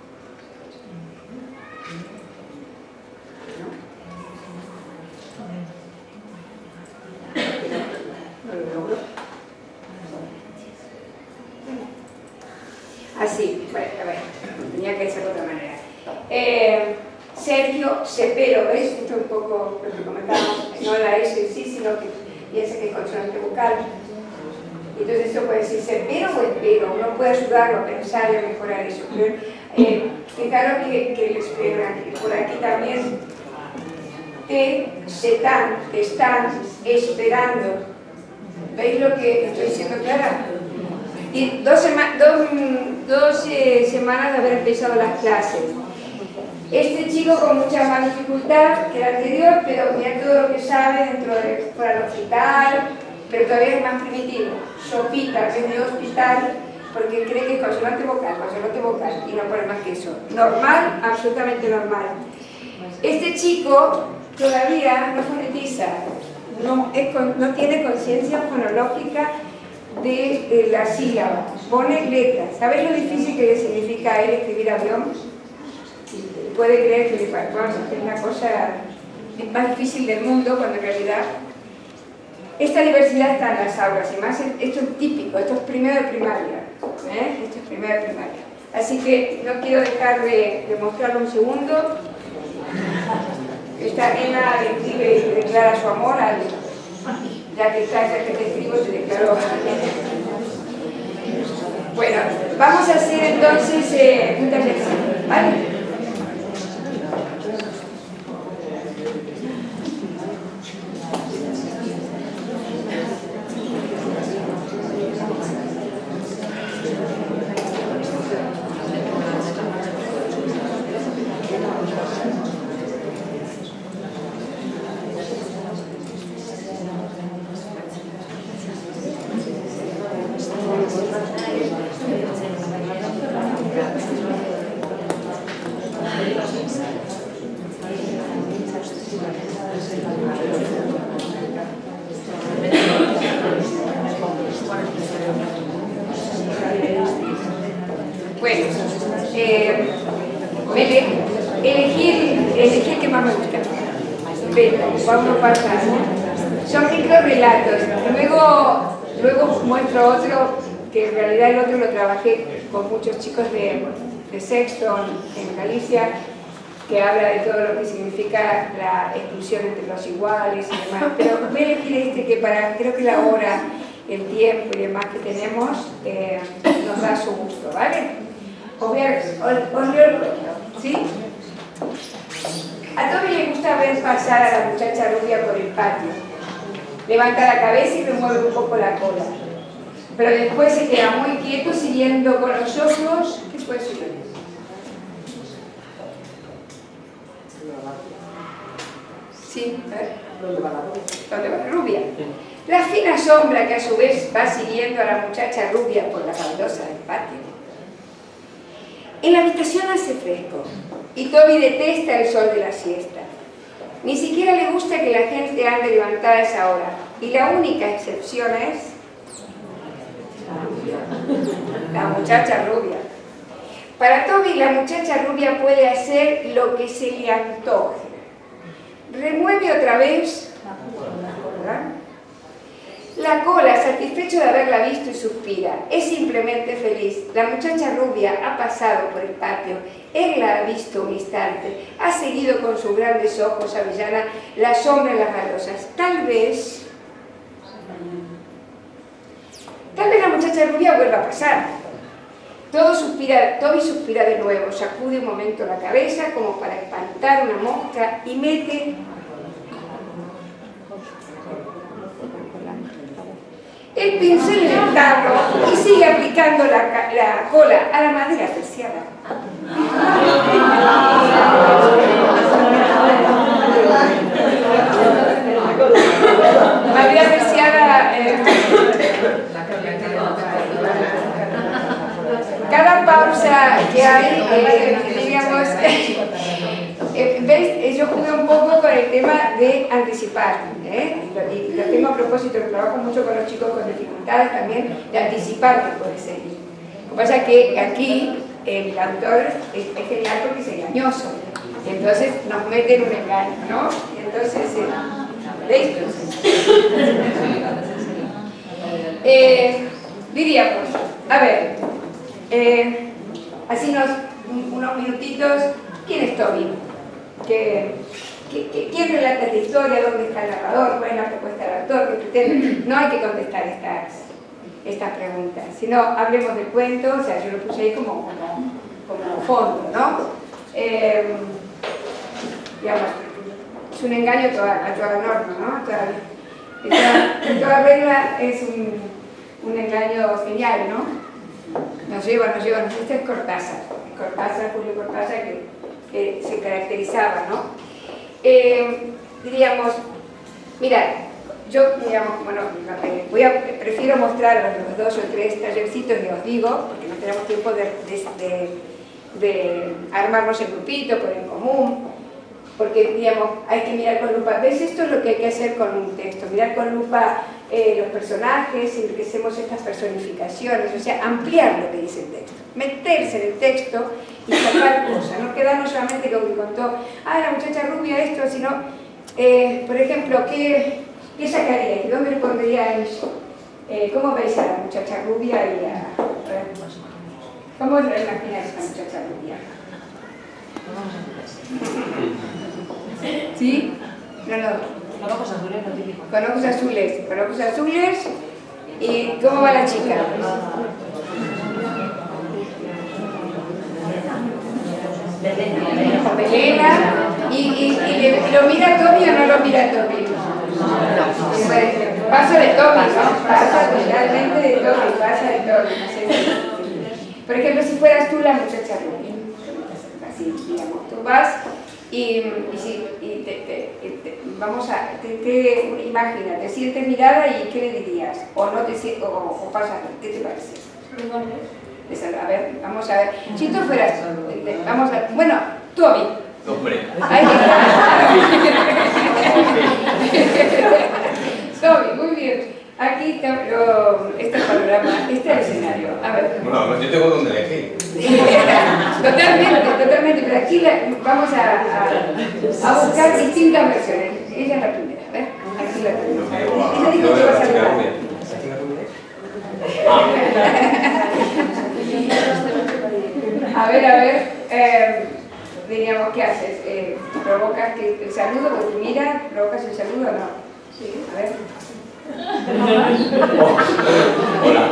¿No lo logro? Así, bueno, a ver, tenía que hacerlo de otra manera. Eh, Sergio Cepero, ¿veis? Esto es un poco lo que comentábamos, no la S en sí, sino que piensa que es consonante vocal. Y entonces esto puede decir Cepero o Espero, uno puede ayudarlo a pensar y a mejorar eso. Pero, eh, fijaros que, que les pegan, por aquí también, te, se están, te están esperando. ¿Veis lo que estoy diciendo, Clara? Y dos, sema dos, dos eh, semanas de haber empezado las clases. Este chico con mucha más dificultad que el anterior, pero mira todo lo que sabe dentro de fuera del hospital, pero todavía es más primitivo. Sopita en vez de hospital, porque cree que es consonante vocal, consonante vocal, y no pone más que eso. Normal, absolutamente normal. Este chico todavía no fonetiza, no, es con, no tiene conciencia fonológica de, de la sílaba, pone letras. ¿Sabes lo difícil que le significa a él escribir avión? Puede creer que, bueno, que es una cosa más difícil del mundo, cuando en realidad esta diversidad está en las aulas, y más esto es típico, esto es primero de primaria, ¿eh? Esto es primero de primaria. Así que no quiero dejar de, de mostrarlo un segundo. Esta nena le escribe y declara su amor al, ya que está, ya que te escribo, te declaro. Bueno, vamos a hacer entonces eh, un taller, ¿vale? Bueno, eh, elegir, elegir qué más me gusta. Venga, vamos a pasar. Son microrelatos. Luego, luego muestro otro, que en realidad el otro lo trabajé con muchos chicos de, de sexto en Galicia, que habla de todo lo que significa la exclusión entre los iguales y demás. Pero voy a elegir este que para, creo que la hora, el tiempo y demás que tenemos, eh, nos da su gusto, ¿vale? Os voy a, os, os leo el cuento, ¿sí? A Toby le gusta ver pasar a la muchacha rubia por el patio. Levanta la cabeza y remueve un poco la cola. Pero después se queda muy quieto siguiendo con los ojos. ¿Qué puede ser? Sí, a ver. ¿Dónde va la rubia? ¿Dónde va la rubia? La fina sombra que a su vez va siguiendo a la muchacha rubia por la baldosa del patio. En la habitación hace fresco y Toby detesta el sol de la siesta. Ni siquiera le gusta que la gente ande levantada a esa hora. Y la única excepción es la muchacha rubia. Para Toby, la muchacha rubia puede hacer lo que se le antoje. Remueve otra vez, ¿verdad?, la cola, satisfecho de haberla visto, y suspira. Es simplemente feliz. La muchacha rubia ha pasado por el patio. Él la ha visto un instante. Ha seguido con sus grandes ojos avellana la sombra en las baldosas. Tal vez... Tal vez la muchacha rubia vuelva a pasar. Todo suspira, Toby suspira de nuevo, sacude un momento la cabeza como para espantar una mosca y mete el pincel en el tarro y sigue aplicando la, la cola a la madera terciada. Madera terciada... Eh, cada pausa que hay, eh, digamos, eh, ¿ves? Yo jugué un poco con el tema de anticipar, ¿eh? Y lo tengo a propósito, lo trabajo mucho con los chicos con dificultades también, de anticipar que puede seguir. Lo que pasa es que aquí el autor es, es genial porque es engañoso, entonces nos mete en un engaño, ¿no? Entonces, eh, ¿veis? Eh, diríamos, a ver, eh, así unos, unos minutitos, ¿quién es Toby? ¿Qué, qué, qué, ¿Quién relata esta historia? ¿Dónde está el narrador? ¿Cuál es la propuesta del autor? ¿Qué pretende? No hay que contestar estas, estas preguntas, sino hablemos del cuento, o sea, yo lo puse ahí como, como, como fondo, ¿no? Eh, digamos, es un engaño a toda, a toda norma, ¿no? A toda, toda, toda regla es un, un engaño genial, ¿no? Nos lleva, nos lleva, este es Cortázar, Cortázar, Julio Cortázar, que que se caracterizaba, ¿no? Eh, diríamos, mira, yo, digamos, bueno, voy a, prefiero mostrar los dos o tres tallercitos que os digo, porque no tenemos tiempo de, de, de, de armarnos en grupito, por en común, porque, digamos, hay que mirar con lupa. ¿Ves? Esto es lo que hay que hacer con un texto, mirar con lupa eh, los personajes, enriquecemos estas personificaciones, o sea, ampliar lo que dice el texto, meterse en el texto y sacar cosas, no quedarnos solamente con que contó, ah, la muchacha rubia esto, sino, eh, por ejemplo, ¿qué, qué sacaríais? ¿Dónde le pondríais? Eh, ¿Cómo veis a la muchacha rubia y a... ¿Cómo os la imagináis a la muchacha rubia? ¿Sí? No, no. Con ojos azules, lo típico. Con ojos azules, con ojos azules. ¿Y cómo va la chica? Melena. ¿Y, y, y le, lo mira Toby o no lo mira Toby? No. Bueno, pasa de Toby, ¿no? Pasa totalmente de Toby, pasa de Toby. Por ejemplo, si fueras tú la muchacha rubia. Así, digamos, tú vas y, y, si, y te, te, te, vamos a, te, te imagina, te sientes mirada y ¿qué le dirías? O no te sientes, o, o pasa, ¿qué te parece? A ver, vamos a ver, si tú fueras, vamos a, bueno, tú a mí. Hombre. Ahí está. Toby, muy bien. Aquí está lo, este panorama, este escenario. A ver. Bueno, yo tengo donde elegir. Totalmente, totalmente, pero aquí la, vamos a, a, a buscar distintas versiones. Ella es la primera, a ver. Aquí la primera. Ella dijo que va a salir. A ver, a ver. Eh, diríamos, ¿qué haces? Eh, ¿Provocas que el saludo? Porque mira, ¿provocas el saludo o no? Sí, a ver. Hola.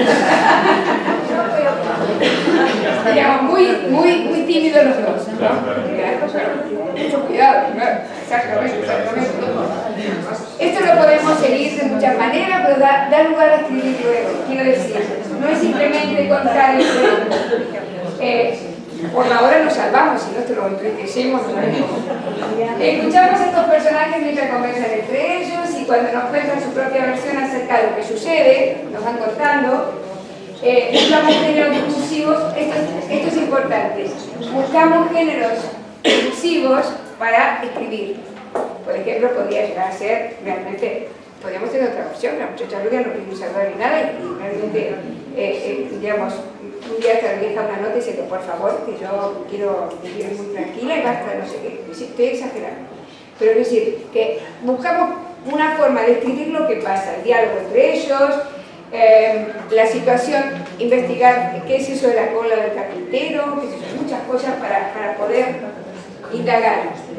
Digamos, muy, muy, muy tímidos los dos, ¿no? Claro, claro. Mucho cuidado, ¿no? Exactamente, exactamente. Esto lo podemos seguir de muchas maneras, pero da, da lugar a escribir luego. Quiero decir, no es simplemente contar el cuento. Eh, por la hora nos salvamos, si no esto lo enriquecemos. Escuchamos a estos personajes mientras conversan entre ellos y cuando nos cuentan su propia versión acerca de lo que sucede, nos van contando. Eh, buscamos géneros discursivos, esto, esto es importante, buscamos géneros discursivos para escribir. Por ejemplo, podría llegar a ser realmente, podríamos tener otra versión, la muchacha rubia no quiere salvar ni nada y realmente, eh, eh, digamos, un día te deja una nota y dice que por favor, que yo quiero vivir muy tranquila y basta, no sé qué, estoy exagerando. Pero es decir, que buscamos una forma de escribir lo que pasa, el diálogo entre ellos, eh, la situación, investigar qué es eso de la cola del carpintero, qué es eso, muchas cosas para, para poder indagar.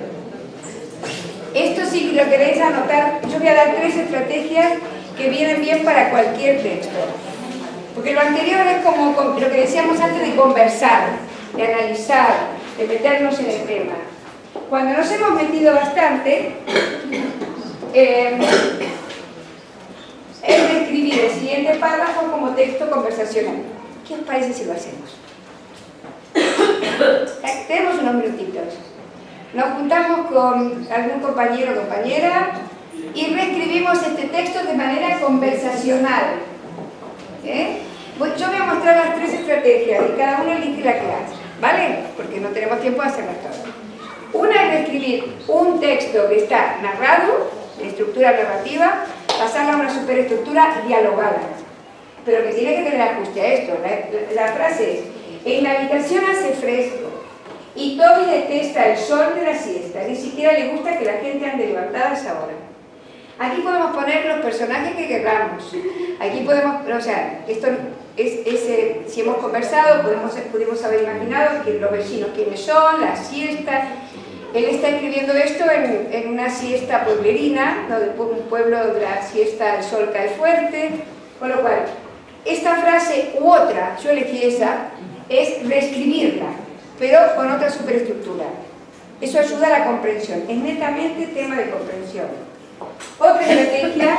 Esto sí lo queréis anotar, yo voy a dar tres estrategias que vienen bien para cualquier texto. Porque lo anterior es como lo que decíamos antes de conversar, de analizar, de meternos en el tema. Cuando nos hemos metido bastante, eh, es de escribir el siguiente párrafo como texto conversacional. ¿Qué os parece si lo hacemos? Tenemos unos minutitos. Nos juntamos con algún compañero o compañera y reescribimos este texto de manera conversacional. ¿Eh? Yo voy a mostrar las tres estrategias y cada uno elige la que hace, ¿vale? Porque no tenemos tiempo de hacerlas todas. Una es reescribir un texto que está narrado, de estructura narrativa, pasarla a una superestructura dialogada, pero que tiene que tener ajuste a esto. La, la, la frase es: en la habitación hace fresco y Toby detesta el sol de la siesta, ni siquiera le gusta que la gente ande levantada a esa hora. Aquí podemos poner los personajes que queramos. Aquí podemos, o sea, esto es, es eh, si hemos conversado, podemos, pudimos haber imaginado que los vecinos quiénes son, la siesta. Él está escribiendo esto en, en una siesta pueblerina, ¿no? De un pueblo de la siesta, el sol cae fuerte. Con lo cual, esta frase u otra, yo elegí esa, es reescribirla, pero con otra superestructura. Eso ayuda a la comprensión, es netamente tema de comprensión. Otra estrategia,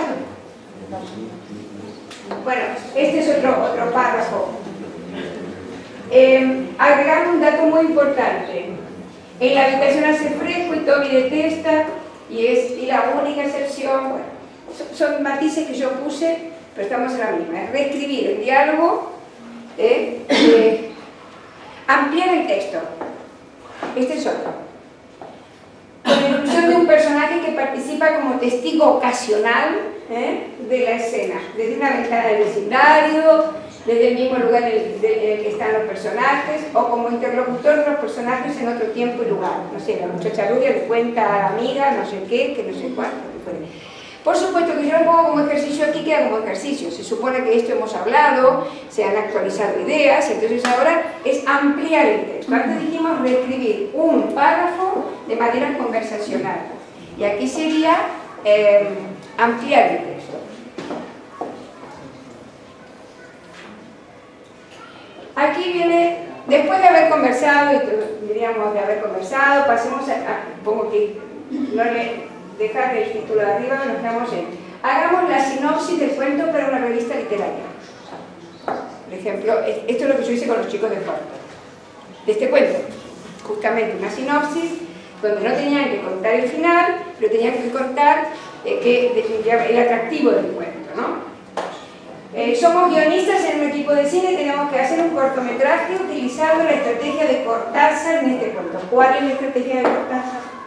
bueno, este es otro, otro párrafo. Eh, agregar un dato muy importante. En la habitación hace fresco y Toby detesta, y es y la única excepción, bueno, son, son matices que yo puse, pero estamos en la misma. Es reescribir el diálogo, eh, eh, ampliar el texto. Este es otro. Con la inclusión de un personaje que participa como testigo ocasional ¿eh? de la escena, desde una ventana del vecindario, desde el mismo lugar en el, de, en el que están los personajes, o como interlocutor de los personajes en otro tiempo y lugar. No sé, la muchacha rubia le cuenta a la amiga, no sé qué, que no sé cuánto, que fuere. Por supuesto que yo lo pongo como ejercicio aquí, queda como ejercicio. Se supone que esto hemos hablado, se han actualizado ideas, entonces ahora es ampliar el texto. Antes dijimos reescribir un párrafo de manera conversacional. Y aquí sería eh, ampliar el texto. Aquí viene, después de haber conversado, y diríamos de haber conversado, pasemos a, a pongo que no le... dejar el título de arriba, nos quedamos en hagamos la sinopsis del cuento para una revista literaria. Por ejemplo, esto es lo que yo hice con los chicos de cuarto de este cuento, justamente una sinopsis donde no tenían que contar el final, pero tenían que contar eh, que, el atractivo del cuento, ¿no? Eh, somos guionistas en un equipo de cine, tenemos que hacer un cortometraje utilizando la estrategia de Cortázar en este cuento. ¿Cuál es la estrategia de Cortázar?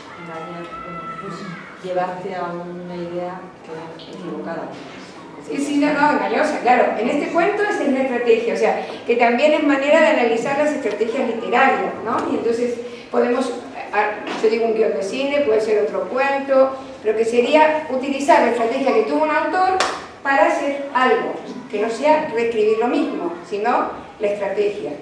Llevarte a una idea que es equivocada. Sí, sí, no, no, engañosa, claro. En este cuento esa es la estrategia, o sea, que también es manera de analizar las estrategias literarias, ¿no? Y entonces podemos, yo digo un guión de cine, puede ser otro cuento, pero que sería utilizar la estrategia que tuvo un autor para hacer algo, que no sea reescribir lo mismo, sino la estrategia.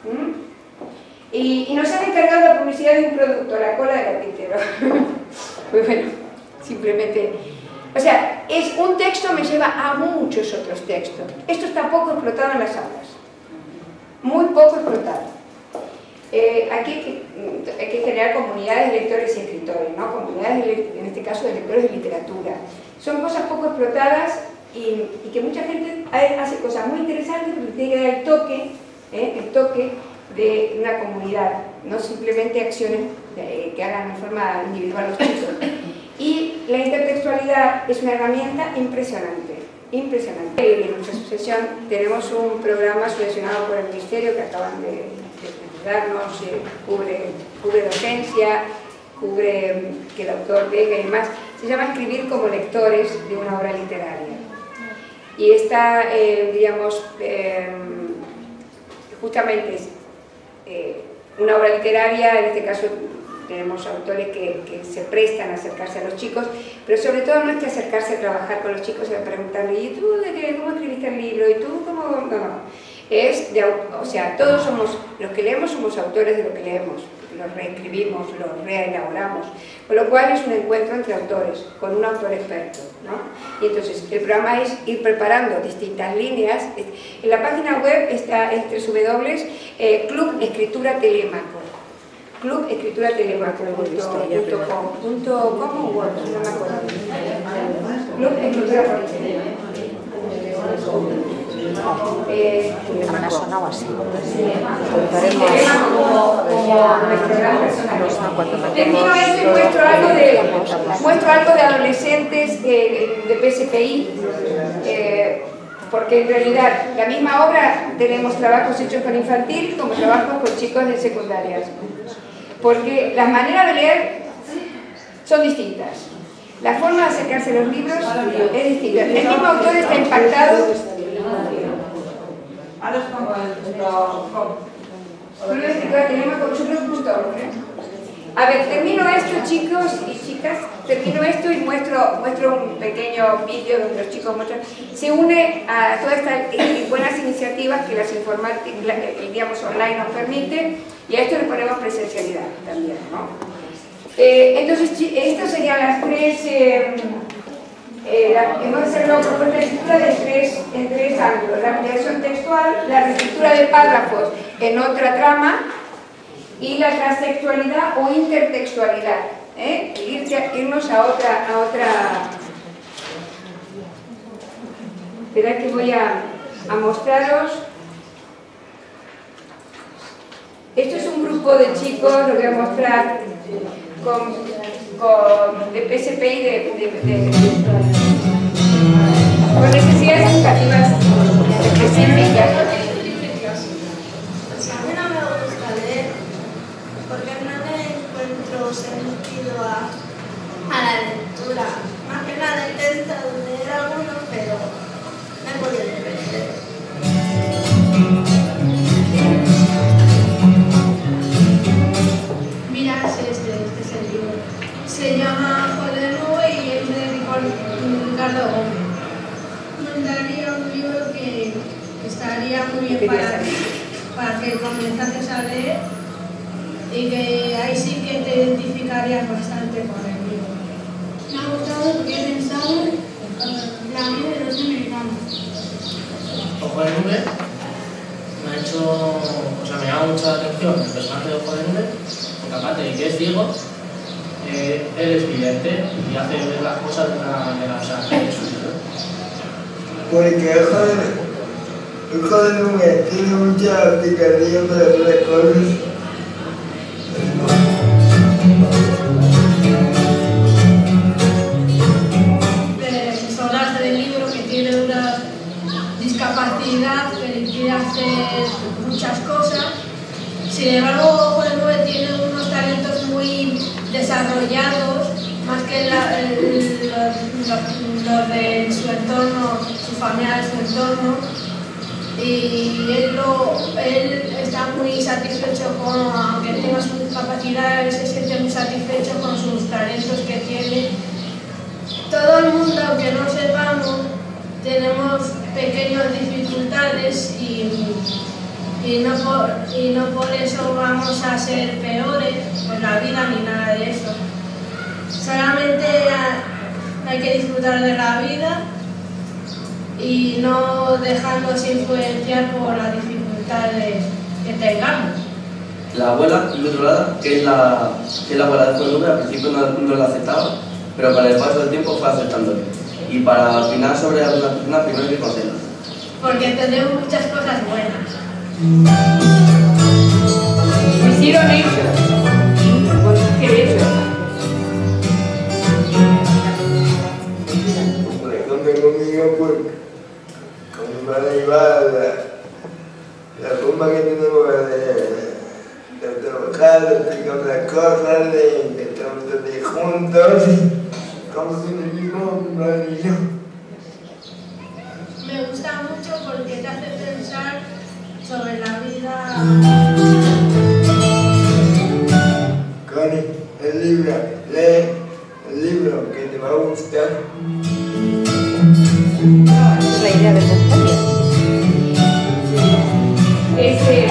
¿Mm? Y, y nos han encargado la publicidad de un producto, la cola de carpintero. Pues bueno, simplemente... O sea, es, un texto me lleva a muchos otros textos. Esto está poco explotado en las aulas. Muy poco explotado. Eh, aquí hay que, hay que generar comunidades de lectores y escritores, ¿no? Comunidades, de, en este caso, de lectores de literatura. Son cosas poco explotadas y, y que mucha gente hace cosas muy interesantes porque tiene que dar el toque, ¿eh? el toque de una comunidad, no simplemente acciones de, que hagan de forma individual los chicos. Y la intertextualidad es una herramienta impresionante, impresionante. En nuestra asociación tenemos un programa subvencionado por el Ministerio que acaban de, de darnos, eh, cubre, cubre docencia, cubre que el autor venga y demás. Se llama Escribir como lectores de una obra literaria. Y esta, eh, digamos, eh, justamente es eh, una obra literaria, en este caso tenemos autores que, que se prestan a acercarse a los chicos, pero sobre todo no es que acercarse a trabajar con los chicos y a preguntarle, ¿y tú de qué, cómo escribiste el libro? ¿Y tú cómo...? No, no. Es de, o sea, todos somos, los que leemos somos autores de lo que leemos, los reescribimos, los reelaboramos, con lo cual es un encuentro entre autores, con un autor experto, ¿no? Y entonces el programa es ir preparando distintas líneas. En la página web está en doble u doble u doble u punto club escritura telemaco. Club Escritura Telemaco punto com o Word, no me acuerdo. Club Escritura Telemaco. Eh, me ha sonado así. Termino esto y muestro algo de, muestro algo de adolescentes eh, de P S P I, eh, porque en realidad la misma obra tenemos trabajos hechos con infantil como trabajos con chicos de secundarias. Porque las maneras de leer son distintas. La forma de acercarse a los libros es distinta. El mismo autor está impactado. A ver, termino esto, chicos y chicas, termino esto y muestro, muestro un pequeño vídeo donde los chicos muestran. Se une a todas estas buenas iniciativas que las informáticas, digamos, online nos permite, y a esto le ponemos presencialidad también, ¿no? Eh, entonces, estas serían las tres, eh, eh, la, hemos desarrollado propuesta de escritura de tres, en tres ángulos: la ampliación textual, la reescritura de párrafos en otra trama y la transtextualidad o intertextualidad, ¿eh? Ir, irnos a otra, a otra... Esperad que voy a, a mostraros. Esto es un grupo grupo de chicos, lo voy a mostrar con, con de P S P I de, de, de, con necesidades educativas específicas. A mí no me gusta leer porque no le encuentro sentido a, a la lectura. Más que nada he intentado leer algunos, pero no he podido leer. Mira, este, este es el libro. Se llama Joder Nube y es de Ricardo Gómez. Me daría un libro que estaría muy bien para, para que comenzases a leer y que ahí sí que te identificarías bastante con el libro. Me ha gustado porque he pensado en la vida de los americanos. Ojo de Nube me ha hecho, o sea, me llama mucho la atención el personaje de Ojo de Nube, porque aparte de que es ciego, eh, él es vidente y hace ver las cosas de una manera, o sea, que es suyo, ¿no? Porque Ojo de, Ojo de Nube tiene mucha aplicación para las cosas. Personaje del libro que tiene una discapacidad que le quiere hacer muchas cosas. Sin embargo, Ojo de Nube tiene unos talentos muy desarrollados, más que la, el, los, los de su entorno, su familia, su entorno. Y él, lo, él está muy satisfecho con, aunque tenga sus discapacidades, se siente muy satisfecho con sus talentos que tiene. Todo el mundo, aunque no sepamos, tenemos pequeñas dificultades y, y, no por, y no por eso vamos a ser peores en la vida ni nada de eso. Solamente hay que disfrutar de la vida y no dejarnos influenciar por las dificultades que tengamos. La abuela, Inmaculada, que es la, que es la abuela de Ojo de Nube, al principio no, no la aceptaba, pero con el paso del tiempo fue aceptándolo. Y para opinar sobre alguna persona, primero hay que conocerla. Porque tenemos muchas cosas buenas. Lo hicieron ellos. ¿Qué ellos? Conmigo, conmigo, pues, con mi madre iba la, la forma que tenemos de, de trabajar, de explicar las cosas, de intentar de juntos, y como si me digo, mi madre y yo. Me gusta mucho porque te hace pensar sobre la vida. Connie, el libro, lee el libro que te va a gustar. Es la idea del compendio. Ese,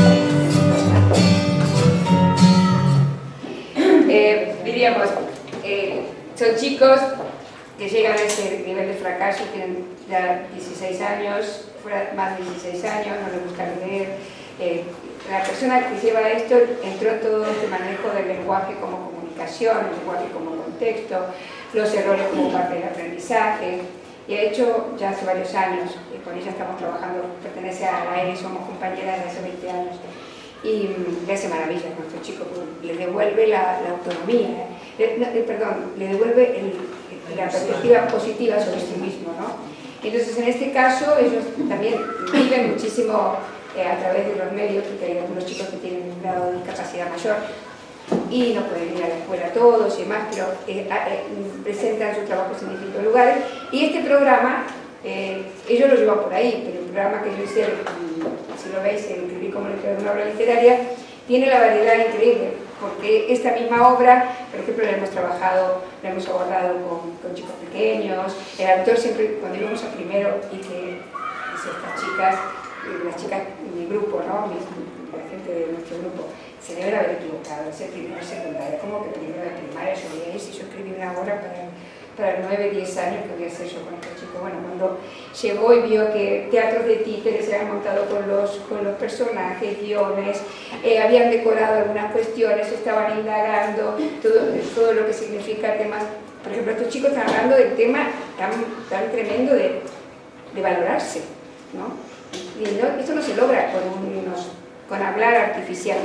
eh, diríamos, eh, son chicos que llegan a ese nivel de fracaso, tienen ya dieciséis años, fuera más de dieciséis años, no les gusta leer. Eh, la persona que lleva esto entró en todo este manejo del lenguaje como comunicación, el lenguaje como contexto, los errores como parte del aprendizaje, y ha hecho ya hace varios años, y con ella estamos trabajando, pertenece a la E R I, somos compañeras de hace veinte años, y le hace maravillas a nuestro chico, le devuelve la, la autonomía, le, no, eh, perdón, le devuelve el, la perspectiva positiva sobre sí mismo, ¿no? Entonces, en este caso, ellos también viven muchísimo eh, a través de los medios, porque hay algunos chicos que tienen un grado de discapacidad mayor y no pueden ir a la escuela todos y demás, pero eh, eh, presentan sus trabajos en distintos lugares. Y este programa, eh, ellos lo llevan por ahí, pero el programa que yo hice, si lo veis, escribí como una obra literaria, tiene la variedad increíble, porque esta misma obra, por ejemplo, la hemos trabajado, la hemos abordado con, con chicos pequeños. El autor siempre, cuando íbamos a primero, y que dice, estas chicas, las chicas de mi grupo, ¿no? Mi, la gente de nuestro grupo, se deben haber equivocado, es el primero de secundaria, como que primero de primaria, yo voy a ir, si yo escribí una obra para, para nueve, diez años, ¿qué voy a hacer yo con estos chicos? Bueno, cuando llegó y vio que teatros de títeres se habían montado con los, con los personajes, guiones, eh, habían decorado algunas cuestiones, estaban indagando todo, todo lo que significa temas. Por ejemplo, estos chicos están hablando del tema tan, tan tremendo de, de valorarse, ¿no? Y no, esto no se logra con, unos, con hablar artificialmente.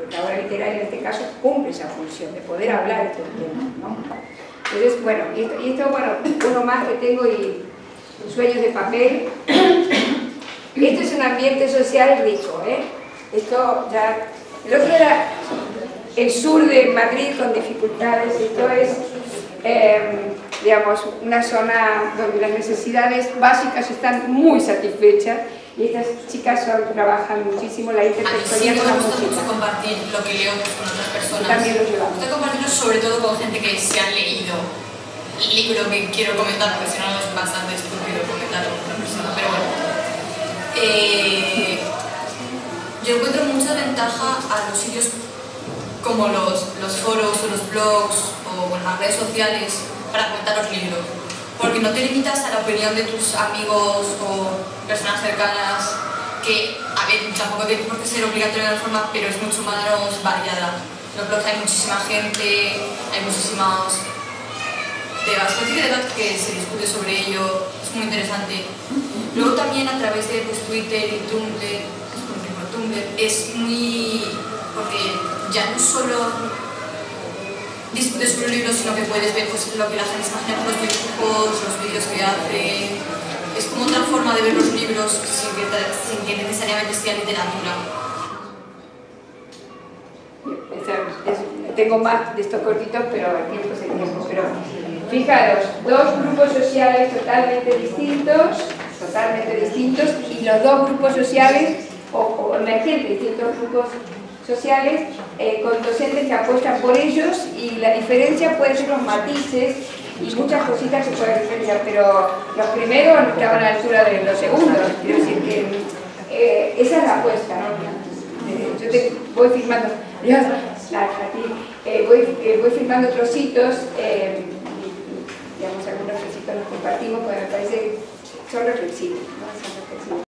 porque la obra literaria en este caso cumple esa función de poder hablar de estos temas, ¿no? Entonces, bueno, y esto, y esto, bueno, uno más que tengo y Sueños de papel. Esto es un ambiente social rico, ¿eh? Esto ya... El otro era el sur de Madrid con dificultades, esto es, eh, digamos, una zona donde las necesidades básicas están muy satisfechas y estas chicas son, trabajan muchísimo la intertextualidad sí, con la me gusta música. mucho compartir lo que leo con otras personas. También lo llevamos. Me gusta compartirlo sobre todo con gente que se han leído el libro que quiero comentar, porque si no es bastante estúpido comentarlo con otra persona, pero bueno. Eh, yo encuentro mucha ventaja a los sitios como los, los foros o los blogs o bueno, las redes sociales para comentar los libros, porque no te limitas a la opinión de tus amigos o personas cercanas, que a ver, tampoco tiene por qué ser obligatorio de la forma, pero es mucho más variada. En los blogs hay muchísima gente, hay muchísimos debates, cualquier debate que se discute sobre ello, es muy interesante. Luego también a través de pues, Twitter y Tumblr, Tumblr, es muy... porque ya no solo discutes sobre un libro, sino que puedes ver pues, lo que la gente se imagina con los dibujos, los vídeos que hace. Es como otra forma de ver los libros sin que, sin que necesariamente sea literatura. Es, es, tengo más de estos cortitos, pero el tiempo es el tiempo. Pero fijaros, dos grupos sociales totalmente distintos, totalmente distintos, y los dos grupos sociales, o, o emergentes, distintos grupos sociales, eh, con docentes que apuestan por ellos, y la diferencia puede ser los matices y muchas cositas se pueden diferenciar, pero los primeros no estaban a la altura de los segundos. Quiero decir que eh, esa es la apuesta, ¿no? Eh, yo te voy filmando, Dios, a ti, eh, voy, eh, voy filmando trocitos, eh, digamos, algunos trocitos los compartimos porque me parece que son reflexivos, ¿no? Son reflexivos.